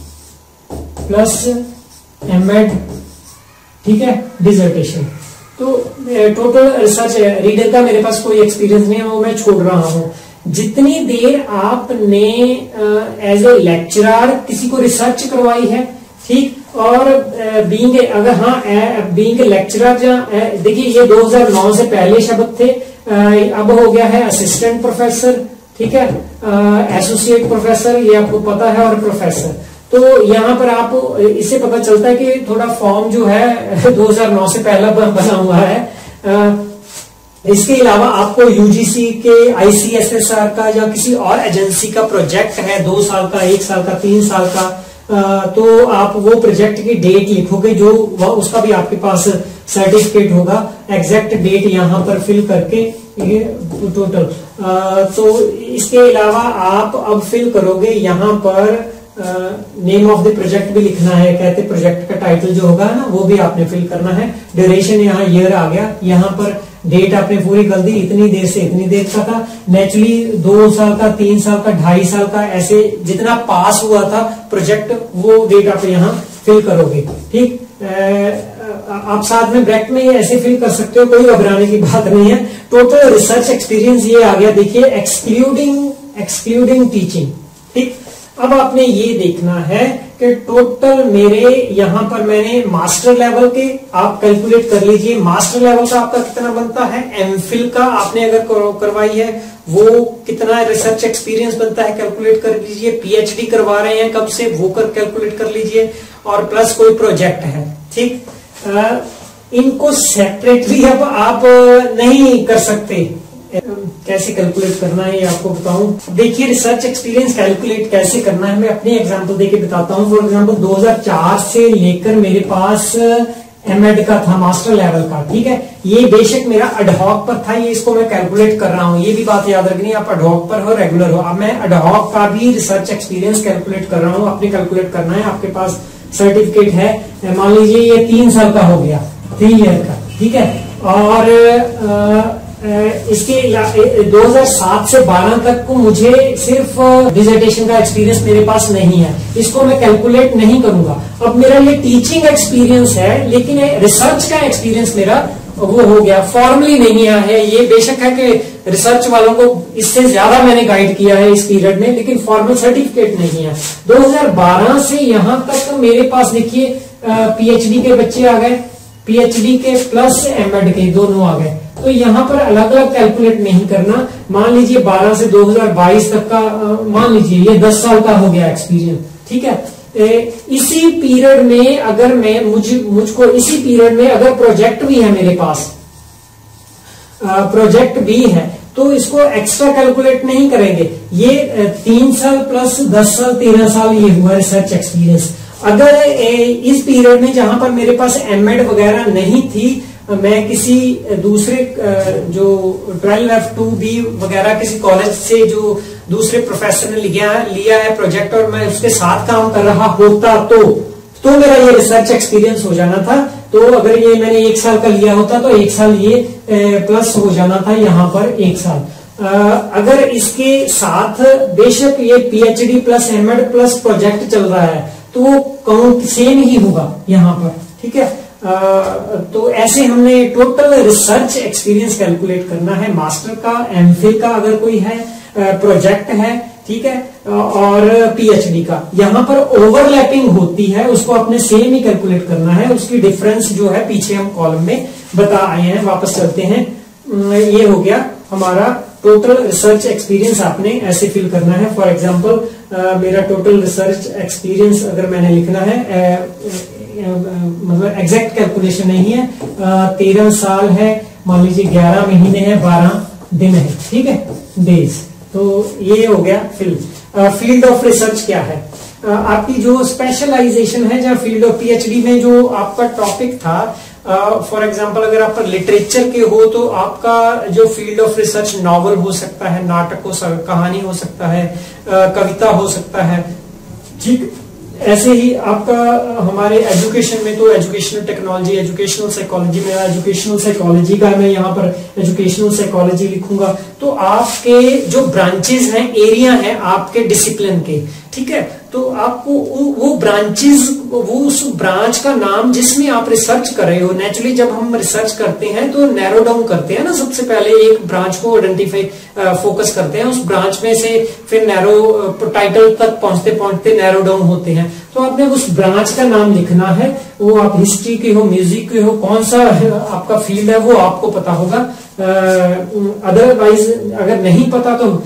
प्लस एमएड, ठीक है, डिजर्टेशन। तो टोटल रिसर्च रीडर का मेरे पास कोई एक्सपीरियंस नहीं है, वो मैं छोड़ रहा हूं। जितनी देर आपने एज ए लेक्चरर किसी को रिसर्च करवाई है, ठीक, और बीइंग अगर हाँ बीइंग लेक्चरर, देखिए ये दो हज़ार नौ से पहले शब्द थे, अब हो गया है असिस्टेंट प्रोफेसर, ठीक है, एसोसिएट प्रोफेसर, ये आपको पता है, और प्रोफेसर। तो यहाँ पर आप इससे पता चलता है कि थोड़ा फॉर्म जो है दो हज़ार नौ से पहला बना हुआ है। इसके अलावा आपको यूजीसी के आईसीएसएसआर का या किसी और एजेंसी का प्रोजेक्ट है, दो साल का, एक साल का, तीन साल का, तो आप वो प्रोजेक्ट की डेट लिखोगे, जो उसका भी आपके पास सर्टिफिकेट होगा, एग्जैक्ट डेट यहाँ पर फिल करके ये टोटल। तो इसके अलावा आप अब फिल करोगे यहाँ पर नेम ऑफ द प्रोजेक्ट भी लिखना है, कहते प्रोजेक्ट का टाइटल जो होगा ना वो भी आपने फिल करना है। ड्यूरेशन यहाँ ईयर आ गया, यहाँ पर डेट आपने पूरी कर दी, इतनी देर से इतनी देर का था, नेचुरली दो साल का, तीन साल का, ढाई साल का, ऐसे जितना पास हुआ था प्रोजेक्ट वो डेट आप यहाँ फिल करोगे, ठीक। आप साथ में ब्रैकेट में ऐसे फिल कर सकते हो, कोई घबराने की बात नहीं है। टोटल रिसर्च एक्सपीरियंस ये आ गया, देखिए एक्सक्लूडिंग एक्सक्लूडिंग टीचिंग, ठीक। अब आपने ये देखना है कि टोटल मेरे यहाँ पर मैंने मास्टर लेवल के आप कैलकुलेट कर लीजिए, मास्टर लेवल का आपका कितना बनता है, एमफिल का आपने अगर करवाई है वो कितना रिसर्च एक्सपीरियंस बनता है कैलकुलेट कर लीजिए, पीएचडी करवा रहे हैं कब से वो कर कैलकुलेट कर लीजिए, और प्लस कोई प्रोजेक्ट है, ठीक। इनको सेपरेटली अब आप नहीं कर सकते, कैसे कैलकुलेट करना है ये आपको बताऊं। देखिए रिसर्च एक्सपीरियंस कैलकुलेट कैसे करना है मैं अपने एग्जांपल देके बताता हूं। फॉर एग्जांपल दो हज़ार चार से लेकर मेरे पास एमएड का था, मास्टर लेवल का, ठीक है। ये बेशक मेरा अडहॉक पर था, ये इसको मैं कैलकुलेट कर रहा हूं, ये भी बात याद रखनी, आप अडहॉक पर हो रेगुलर हो। अब मैं अडहॉक का भी रिसर्च एक्सपीरियंस कैलकुलेट कर रहा हूं, आपने कैलकुलेट करना है। आपके पास सर्टिफिकेट है, मान लीजिए ये तीन साल का हो गया, थ्री ईयर का, ठीक है। और आ, इसके दो हज़ार सात से बारह तक को मुझे सिर्फ डिसर्टेशन का एक्सपीरियंस मेरे पास नहीं है, इसको मैं कैलकुलेट नहीं करूंगा। अब मेरा ये टीचिंग एक्सपीरियंस है, लेकिन रिसर्च का एक्सपीरियंस मेरा वो हो गया, फॉर्मली नहीं आया है। ये बेशक है कि रिसर्च वालों को इससे ज्यादा मैंने गाइड किया है इस पीरियड में, लेकिन फॉर्मल सर्टिफिकेट नहीं है। दो हज़ार बारह से यहां तक मेरे पास देखिए पीएचडी के बच्चे आ गए, पीएचडी के प्लस एमएड के दोनों आ गए। तो यहाँ पर अलग अलग कैलकुलेट नहीं करना। मान लीजिए बारह से दो हज़ार बाईस तक का, मान लीजिए ये दस साल का हो गया एक्सपीरियंस, ठीक है। ए, इसी पीरियड में अगर मैं मुझ मुझको इसी पीरियड में अगर प्रोजेक्ट भी है मेरे पास, प्रोजेक्ट भी है, तो इसको एक्स्ट्रा कैलकुलेट नहीं करेंगे। ये तीन साल प्लस दस साल तेरह साल ये हुआ रिसर्च एक्सपीरियंस। अगर इस पीरियड में जहां पर मेरे पास एमएड वगैरह नहीं थी, मैं किसी दूसरे जो ट्वेल्व एफ टू बी वगैरह किसी कॉलेज से जो दूसरे प्रोफेसर ने लिया लिया है प्रोजेक्ट, और मैं उसके साथ काम कर रहा होता तो तो मेरा ये रिसर्च एक्सपीरियंस हो जाना था। तो अगर ये मैंने एक साल का लिया होता तो एक साल ये प्लस हो जाना था, यहाँ पर एक साल। अगर इसके साथ बेशक ये PhD plus MEd plus project चल रहा है तो वो काउंट सेम ही होगा यहाँ पर, ठीक है। तो ऐसे हमने टोटल रिसर्च एक्सपीरियंस कैलकुलेट करना है, मास्टर का, एमफिल का अगर कोई है, प्रोजेक्ट है, ठीक है, और पीएचडी का। यहाँ पर ओवरलैपिंग होती है उसको अपने सेम ही कैलकुलेट करना है, उसकी डिफरेंस जो है पीछे हम कॉलम में बता आए हैं। वापस चलते हैं, ये हो गया हमारा टोटल रिसर्च एक्सपीरियंस, आपने ऐसे फिल करना है। फॉर एग्जांपल मेरा टोटल रिसर्च एक्सपीरियंस अगर मैंने लिखना है, मतलब एग्जैक्ट कैलकुलेशन नहीं है, तेरह साल है, मान लीजिए ग्यारह महीने हैं, बारह दिन है, ठीक है, डेज। तो ये हो गया फिल। फील्ड ऑफ रिसर्च क्या है? uh, आपकी जो स्पेशलाइजेशन है, जहाँ फील्ड ऑफ पीएचडी में जो आपका टॉपिक था, फॉर uh, एग्जांपल अगर आप लिटरेचर के हो तो आपका जो फील्ड ऑफ रिसर्च नॉवल हो सकता है, नाटक हो सकता, कहानी हो सकता है, uh, कविता हो सकता है, ठीक। ऐसे ही आपका हमारे एजुकेशन में तो एजुकेशनल टेक्नोलॉजी, एजुकेशनल साइकोलॉजी में, एजुकेशनल साइकोलॉजी का मैं यहाँ पर एजुकेशनल साइकोलॉजी लिखूंगा। तो आपके जो ब्रांचेस हैं, एरिया हैं आपके डिसिप्लिन के, ठीक है, तो आपको वो ब्रांचेस, वो उस ब्रांच का नाम जिसमें आप रिसर्च कर रहे हो। नेचुरली जब हम रिसर्च करते हैं तो नैरो डाउन करते हैं ना, सबसे पहले एक ब्रांच को आइडेंटिफाई, फोकस करते हैं, उस ब्रांच में से फिर नैरो टाइटल तक पहुंचते पहुंचते नैरो डाउन होते हैं। तो आपने उस ब्रांच का नाम लिखना है, वो आप हिस्ट्री के हो, म्यूजिक के हो, कौन सा आपका फील्ड है वो आपको पता होगा। अदरवाइज अगर नहीं पता तो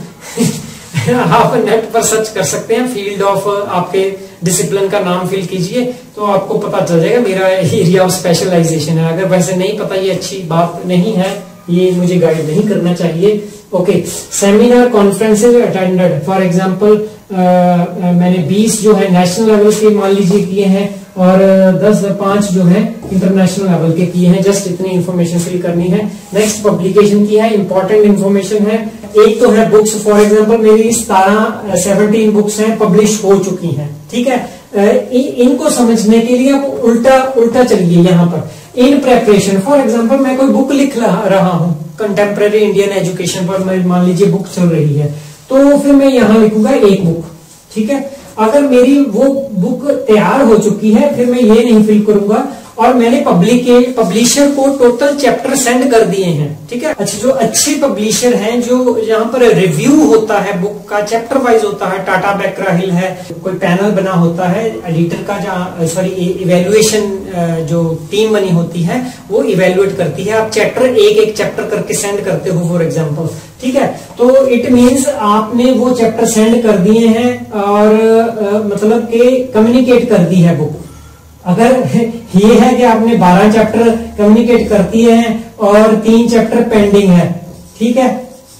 आप नेट पर सर्च कर सकते हैं, फील्ड ऑफ आपके डिसिप्लिन का नाम फिल कीजिए तो आपको पता चल जाएगा मेरा एरिया ऑफ स्पेशलाइजेशन है। अगर वैसे नहीं पता, ये अच्छी बात नहीं है, ये मुझे गाइड नहीं करना चाहिए। Okay, seminar conferences attended, for example मैंने बीस जो है नेशनल लेवल के मान लीजिए किए हैं और दस पांच जो है इंटरनेशनल लेवल के किए हैं। जस्ट इतनी इंफॉर्मेशन फिल करनी है। नेक्स्ट पब्लिकेशन की है, इंपॉर्टेंट इंफॉर्मेशन है। एक तो है बुक्स, फॉर एग्जांपल मेरी सतारह सेवनटीन बुक्स हैं, पब्लिश हो चुकी हैं, ठीक है। इनको समझने के लिए आप उल्टा उल्टा चलिए यहाँ पर। इन प्रेपरेशन, फॉर एग्जांपल मैं कोई बुक लिख रहा हूँ, कंटेम्प्रेरी इंडियन एजुकेशन पर मान लीजिए बुक चल रही है, तो फिर मैं यहाँ लिखूंगा एक बुक, ठीक है। अगर मेरी वो बुक तैयार हो चुकी है फिर मैं ये नहीं फिल करूंगा, और मैंने पब्लिक पब्लिशर को टोटल चैप्टर सेंड कर दिए हैं, ठीक है। अच्छा, जो अच्छे पब्लिशर हैं, जो यहाँ पर रिव्यू होता है बुक का, चैप्टर वाइज होता है, टाटा बैकरा हिल है, कोई पैनल बना होता है एडिटर का, जहाँ सॉरी इवेल्युएशन जो टीम बनी होती है वो इवेल्युएट करती है। आप चैप्टर एक एक चैप्टर करके सेंड करते हो फॉर एग्जाम्पल, ठीक है। तो इट मीन्स आपने वो चैप्टर सेंड कर दिए हैं और आ, मतलब के कम्युनिकेट कर दी है बुक। अगर ये है कि आपने बारह चैप्टर कम्युनिकेट कर दिए हैं और तीन चैप्टर पेंडिंग है, ठीक है,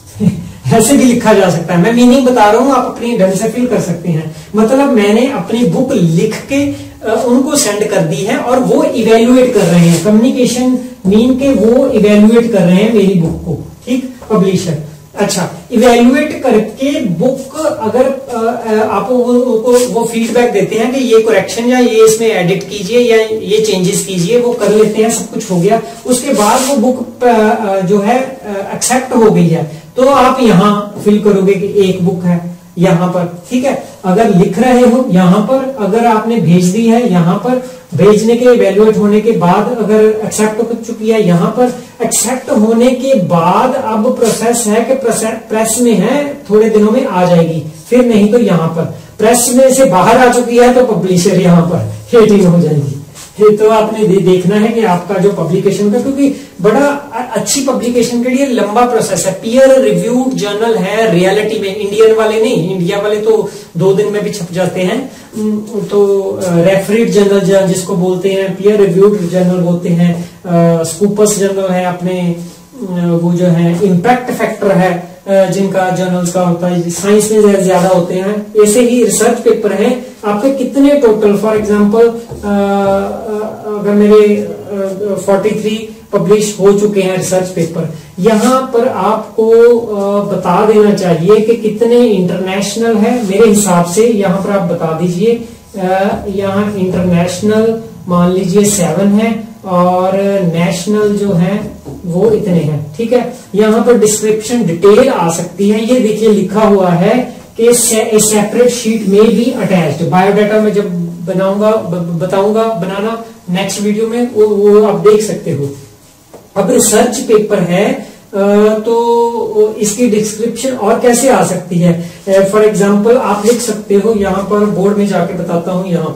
ऐसे भी लिखा जा सकता है। मैं मीनिंग बता रहा हूं, आप अपनी ढंग से फील कर सकते हैं। मतलब मैंने अपनी बुक लिख के उनको सेंड कर दी है और वो इवेल्युएट कर रहे हैं, कम्युनिकेशन मीन के वो इवेल्युएट कर रहे हैं मेरी बुक को, ठीक, पब्लिशर। अच्छा, इवेल्युएट करके बुक अगर आप वो, वो, वो फीडबैक देते हैं कि ये करेक्शन या ये इसमें एडिट कीजिए या ये चेंजेस कीजिए, वो कर लेते हैं, सब कुछ हो गया। उसके बाद वो बुक जो है एक्सेप्ट हो गई है, तो आप यहाँ फिल करोगे कि एक बुक है यहाँ पर, ठीक है। अगर लिख रहे हो यहाँ पर, अगर आपने भेज दी है यहाँ पर, भेजने के इवेल्युएट होने के बाद अगर एक्सेप्ट हो चुकी है यहाँ पर, एक्सेप्ट होने के बाद अब प्रोसेस है कि प्रेस में है, थोड़े दिनों में आ जाएगी, फिर नहीं तो यहाँ पर प्रेस में से बाहर आ चुकी है तो पब्लिशर यहाँ पर हेडिंग हो जाएगी। तो आपने दे, देखना है कि आपका जो पब्लिकेशन का, क्योंकि बड़ा अच्छी पब्लिकेशन के लिए लंबा प्रोसेस है, पीयर रिव्यूड जर्नल है रियलिटी में, इंडियन वाले नहीं, इंडिया वाले तो दो दिन में भी छप जाते हैं। तो रेफरीड जर्नल जिसको बोलते हैं, पीयर रिव्यूड जर्नल बोलते हैं, स्कूपस जर्नल है अपने, वो जो है इम्पैक्ट फैक्टर है जिनका जर्नल्स का होता है, साइंस में ज्यादा होते हैं। ऐसे ही रिसर्च पेपर है आपके कितने टोटल, फॉर एग्जांपल अगर मेरे तैंतालीस पब्लिश हो चुके हैं रिसर्च पेपर, यहाँ पर आपको बता देना चाहिए कि कितने इंटरनेशनल है। मेरे हिसाब से यहाँ पर आप बता दीजिए, यहाँ इंटरनेशनल मान लीजिए सेवन है और नेशनल जो है वो इतने हैं, ठीक है। यहाँ पर डिस्क्रिप्शन डिटेल आ सकती है, ये देखिए लिखा हुआ है कि सेपरेट शीट में भी अटैच्ड, बायोडाटा में जब बनाऊंगा बताऊंगा बनाना नेक्स्ट वीडियो में वो, वो आप देख सकते हो। अब रिसर्च पेपर है तो इसकी डिस्क्रिप्शन और कैसे आ सकती है। फॉर एग्जांपल आप लिख सकते हो, यहाँ पर बोर्ड में जाके बताता हूँ, यहाँ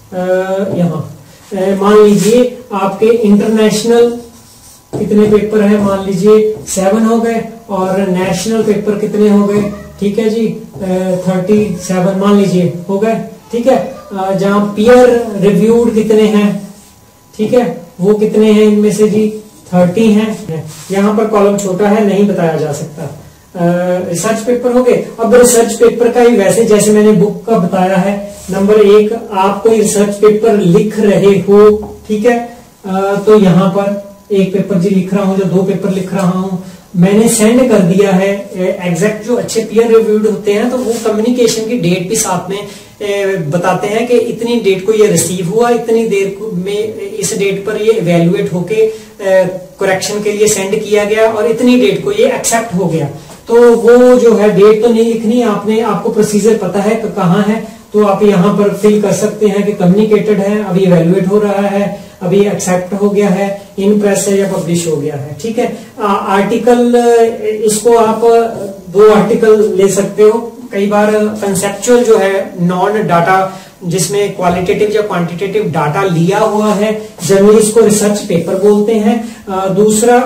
पर यहाँ मान लीजिए आपके इंटरनेशनल कितने पेपर है, मान लीजिए सेवन हो गए, और नेशनल पेपर कितने हो गए, ठीक है जी, थर्टी सेवन मान लीजिए हो गए, ठीक है। जहाँ पीयर रिव्यूड कितने हैं, ठीक है, वो कितने हैं इनमें से जी, थर्टी हैं। यहाँ पर कॉलम छोटा है, नहीं बताया जा सकता। रिसर्च पेपर हो गए। अब रिसर्च पेपर का ही वैसे जैसे मैंने बुक का बताया है, नंबर एक आप कोई रिसर्च पेपर लिख रहे हो, ठीक है, आ, तो यहाँ पर एक पेपर जी लिख रहा हूँ, जो दो पेपर लिख रहा हूँ, मैंने सेंड कर दिया है। एग्जैक्ट जो अच्छे पीयर रिव्यूड होते हैं तो वो कम्युनिकेशन की डेट भी साथ में ए, बताते हैं कि इतनी डेट को ये रिसीव हुआ, इतनी देर में इस डेट पर ये इवेल्युएट होके करेक्शन के लिए सेंड किया गया, और इतनी डेट को ये एक्सेप्ट हो गया। तो वो जो है डेट तो नहीं लिखनी आपने, आपको प्रोसीजर पता है तो कहाँ है, तो आप यहाँ पर फिल कर सकते हैं कि कम्युनिकेटेड है, अभी इवेल्युएट हो रहा है, अभी एक्सेप्ट हो गया है, इन प्रेस है या पब्लिश हो गया है, ठीक है। आर्टिकल, इसको आप दो आर्टिकल ले सकते हो। कई बार कंसेप्चुअल जो है नॉन डाटा, जिसमें क्वालिटेटिव या क्वांटिटेटिव डाटा लिया हुआ है, जनरली इसको रिसर्च पेपर बोलते हैं। दूसरा,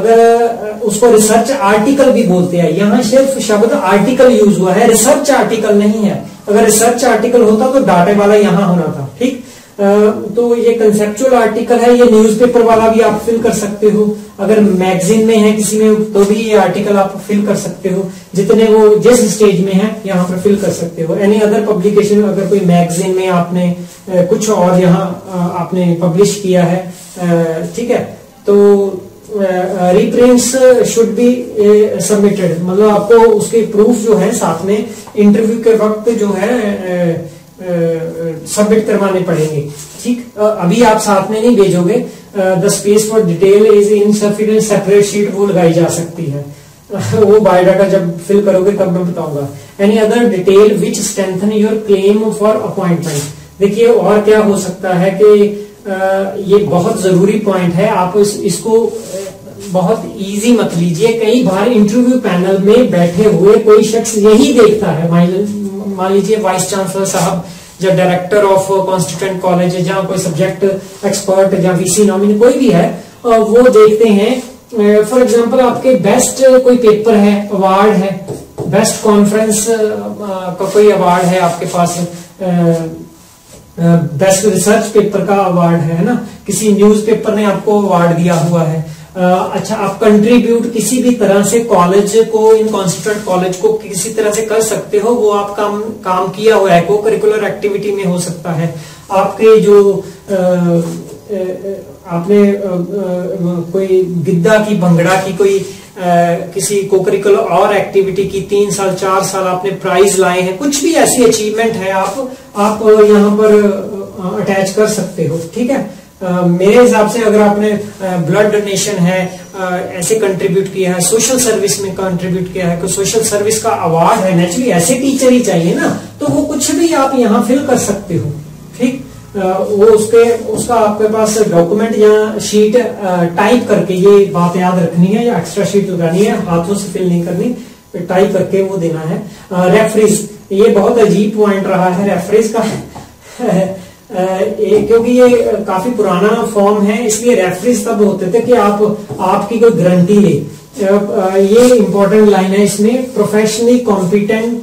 अगर उसको रिसर्च आर्टिकल भी बोलते हैं। यहाँ सिर्फ शब्द आर्टिकल यूज हुआ है, रिसर्च आर्टिकल नहीं है। अगर रिसर्च आर्टिकल होता तो डाटा वाला यहाँ होना था, ठीक। तो ये कंसेप्चुअल आर्टिकल है, ये न्यूज़पेपर वाला भी आप फिल कर सकते हो। अगर मैगजीन में है किसी में तो भी ये आर्टिकल आप फिल कर सकते हो, जितने वो जिस स्टेज में है यहाँ पर फिल कर सकते हो। एनी अदर पब्लिकेशन, अगर कोई मैगजीन में आपने कुछ और यहाँ आपने पब्लिश किया है, ठीक है, तो रीप्रिंट्स शुड बी सबमिटेड, मतलब आपको उसके प्रूफ जो है साथ में इंटरव्यू के वक्त जो है सबमिट करवाने पड़ेंगे, ठीक। अभी आप साथ में नहीं भेजोगे। The space for detail is insufficient, separate sheet वो लगाई जा सकती है। वो बायोडाटा जब फिल करोगे तब मैं बताऊंगा। Any other detail which strengthen your claim for appointment. देखिए और क्या हो सकता है कि ये बहुत जरूरी पॉइंट है, आप इस, इसको बहुत इजी मत लीजिए। कई बार इंटरव्यू पैनल में बैठे हुए कोई शख्स यही देखता है, मान लीजिए वाइस चांसलर साहब या डायरेक्टर ऑफ कॉन्स्टिट्यूएंट कॉलेज, जहाँ कोई सब्जेक्ट एक्सपर्ट या वीसी नॉमिनी कोई भी है, वो देखते हैं। फॉर एग्जांपल आपके बेस्ट कोई पेपर है, अवार्ड है, बेस्ट कॉन्फ्रेंस का कोई अवार्ड है आपके पास, बेस्ट रिसर्च पेपर का अवार्ड है ना, किसी न्यूज़पेपर ने आपको अवार्ड दिया हुआ है। अच्छा, आप कंट्रीब्यूट किसी भी तरह से कॉलेज को, इन कॉन्स्टिट्यूएंट कॉलेज को किसी तरह से कर सकते हो, वो आप काम काम किया हुआ है, को करिकुलर एक्टिविटी में हो सकता है। आपके जो आ, आ, आपने आ, आ, कोई गिद्दा की, भंगड़ा की कोई आ, किसी को करिकुलर और एक्टिविटी की, तीन साल चार साल आपने प्राइज लाए हैं, कुछ भी ऐसी अचीवमेंट है आप आप यहाँ पर अटैच कर सकते हो, ठीक है। Uh, मेरे हिसाब से अगर आपने ब्लड डोनेशन है, uh, ऐसे कंट्रीब्यूट किया है, सोशल सर्विस में कंट्रीब्यूट किया है, कोई सोशल सर्विस का अवार्ड है, नेचुरली ऐसे टीचर ही चाहिए ना, तो वो कुछ भी आप यहाँ फिल कर सकते हो, ठीक। uh, वो उसके उसका आपके पास डॉक्यूमेंट या शीट टाइप करके, ये बात याद रखनी है, या एक्स्ट्रा शीट लगानी है, हाथों से फिल नहीं करनी, टाइप करके वो देना है। रेफरेंस, ये बहुत अजीब पॉइंट रहा है रेफरेंस का क्योंकि ये काफी पुराना फॉर्म है, इसलिए रेफरेंस तब होते थे कि आप आपकी कोई गारंटी ले। ये इंपॉर्टेंट लाइन है इसमें, professionally competent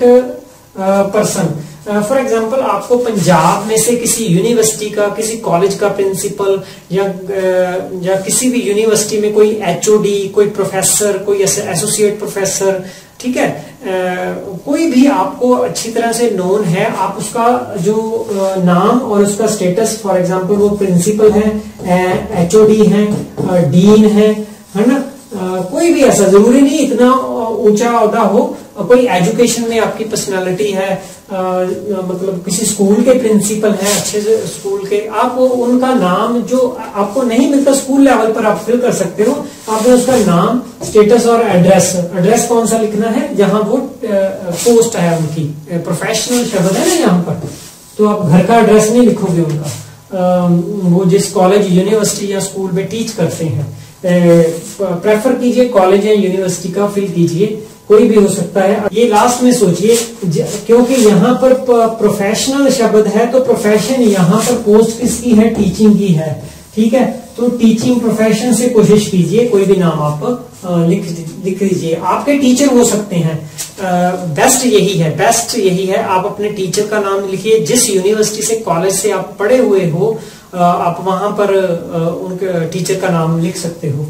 person. For example आपको पंजाब में से किसी यूनिवर्सिटी का, किसी कॉलेज का प्रिंसिपल या या किसी भी यूनिवर्सिटी में कोई एचओडी, कोई प्रोफेसर, कोई एसोसिएट प्रोफेसर, ठीक है, आ, कोई भी आपको अच्छी तरह से नोन है, आप उसका जो आ, नाम और उसका स्टेटस, फॉर एग्जांपल वो प्रिंसिपल है, एचओडी है, डीन है, है ना, आ, कोई भी ऐसा, जरूरी नहीं इतना ऊंचा ओहदा हो, कोई एजुकेशन में आपकी पर्सनालिटी है, आ, मतलब किसी स्कूल के प्रिंसिपल है, अच्छे से स्कूल के, आप उनका नाम जो आपको नहीं मिलता स्कूल लेवल पर आप फिल कर सकते हो। आपने उसका नाम, स्टेटस और एड्रेस, एड्रेस कौन सा लिखना है, जहां वो पोस्ट है उनकी, प्रोफेशनल शब्द है ना यहाँ पर, तो आप घर का एड्रेस नहीं लिखोगे उनका, वो जिस कॉलेज यूनिवर्सिटी या स्कूल में टीच करते हैं, प्रेफर कीजिए कॉलेज या यूनिवर्सिटी का फिल कीजिए, कोई भी हो सकता है। ये लास्ट में सोचिए, क्योंकि यहाँ पर प्रोफेशनल शब्द है तो प्रोफेशन यहाँ पर पोस्ट किसकी है, टीचिंग की है, ठीक है। तो टीचिंग प्रोफेशन से कोशिश कीजिए, कोई भी नाम आप लिख लिख लीजिए। आपके टीचर हो सकते हैं, बेस्ट यही है बेस्ट यही है आप अपने टीचर का नाम लिखिए। जिस यूनिवर्सिटी से कॉलेज से आप पढ़े हुए हो, आप वहां पर उनके टीचर का नाम लिख सकते हो।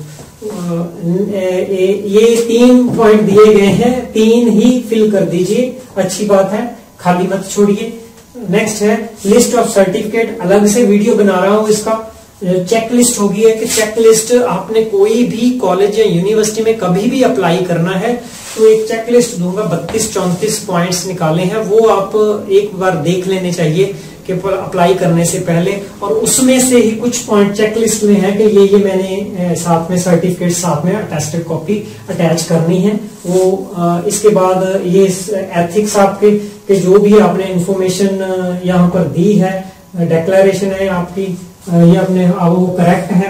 ये तीन पॉइंट दिए गए हैं, तीन ही फिल कर दीजिए, अच्छी बात है, खाली मत छोड़िए। नेक्स्ट है लिस्ट ऑफ सर्टिफिकेट, अलग से वीडियो बना रहा हूं इसका। चेक लिस्ट होगी है कि चेक लिस्ट आपने कोई भी कॉलेज या यूनिवर्सिटी में कभी भी अप्लाई करना है तो एक चेक लिस्ट दूंगा, बत्तीस चौंतीस पॉइंट्स निकाले हैं, वो आप एक बार देख लेने चाहिए कि अप्लाई करने से पहले। और उसमें से ही कुछ पॉइंट चेक लिस्ट में है कि ये ये मैंने साथ में सर्टिफिकेट साथ में अटेस्टेड कॉपी अटैच करनी है। वो इसके बाद ये एथिक्स आपके के जो भी आपने इंफॉर्मेशन यहाँ पर दी है, डिक्लेरेशन है आपकी, ये अपने वो करेक्ट है,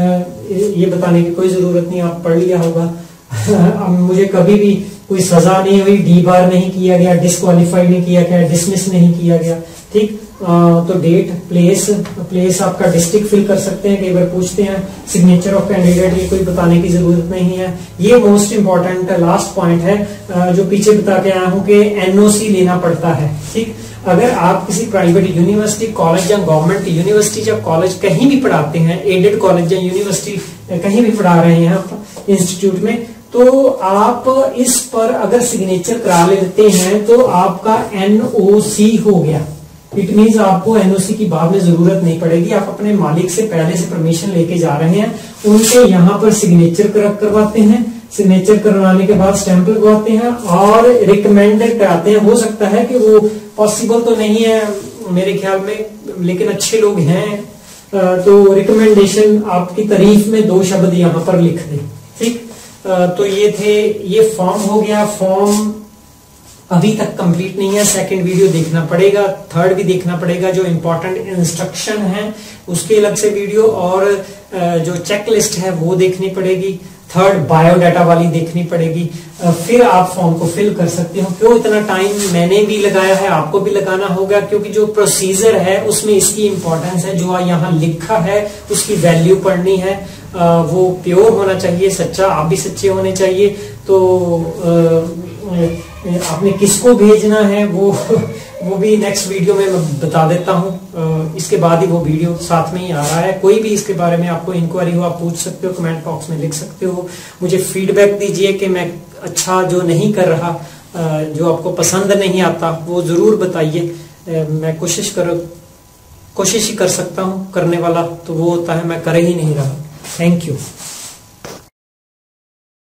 ये बताने की कोई जरूरत नहीं, आप पढ़ लिया होगा। अब मुझे कभी भी कोई सजा नहीं हुई, डी बार नहीं किया गया, डिस्क्वालीफाई नहीं किया गया, डिसमिस नहीं किया गया, ठीक। तो डेट, प्लेस, प्लेस आपका डिस्ट्रिक्ट फिल कर सकते हैं, कई बार पूछते हैं। सिग्नेचर ऑफ कैंडिडेट, ये कोई बताने की जरूरत नहीं है। ये मोस्ट इंपॉर्टेंट लास्ट पॉइंट है जो पीछे बता के आया हूं कि एनओसी लेना पड़ता है, ठीक। अगर आप किसी प्राइवेट यूनिवर्सिटी, कॉलेज या गवर्नमेंट यूनिवर्सिटी या कॉलेज कहीं भी पढ़ाते हैं, एडेड कॉलेज या यूनिवर्सिटी कहीं भी पढ़ा रहे हैं आप इंस्टीट्यूट में, तो आप इस पर अगर सिग्नेचर करा लेते हैं तो आपका एनओसी हो गया। इट मीन्स आपको एनओसी की बाद में जरूरत नहीं पड़ेगी, आप अपने मालिक से पहले से परमिशन लेके जा रहे हैं, उनके यहाँ पर सिग्नेचर करवाते हैं, सिग्नेचर करवाने के बाद स्टैंप लगवाते हैं और रिकमेंडेड कराते हैं। हो सकता है कि वो पॉसिबल तो नहीं है मेरे ख्याल में, लेकिन अच्छे लोग हैं तो रिकमेंडेशन आपकी तारीफ में दो शब्द यहाँ पर लिख दें, ठीक। तो ये थे, ये फॉर्म हो गया। फॉर्म अभी तक कंप्लीट नहीं है, सेकंड वीडियो देखना पड़ेगा, थर्ड भी देखना पड़ेगा। जो इंपॉर्टेंट इंस्ट्रक्शन है उसके अलग से वीडियो, और जो चेक लिस्ट है वो देखनी पड़ेगी, थर्ड बायोडाटा वाली देखनी पड़ेगी, फिर आप फॉर्म को फिल कर सकते हो। क्यों इतना टाइम मैंने भी लगाया है, आपको भी लगाना होगा, क्योंकि जो प्रोसीजर है उसमें इसकी इंपॉर्टेंस है। जो यहाँ लिखा है उसकी वैल्यू पढ़नी है, वो प्योर होना चाहिए, सच्चा, आप भी सच्चे होने चाहिए। तो आपने किसको भेजना है वो वो भी नेक्स्ट वीडियो में मैं बता देता हूँ। इसके बाद ही वो वीडियो साथ में ही आ रहा है। कोई भी इसके बारे में आपको इंक्वायरी हो आप पूछ सकते हो, कमेंट बॉक्स में लिख सकते हो, मुझे फीडबैक दीजिए कि मैं अच्छा जो नहीं कर रहा, जो आपको पसंद नहीं आता वो जरूर बताइए। मैं कोशिश कर कोशिश ही कर सकता हूँ, करने वाला तो वो होता है, मैं कर ही नहीं रहा। Thank you.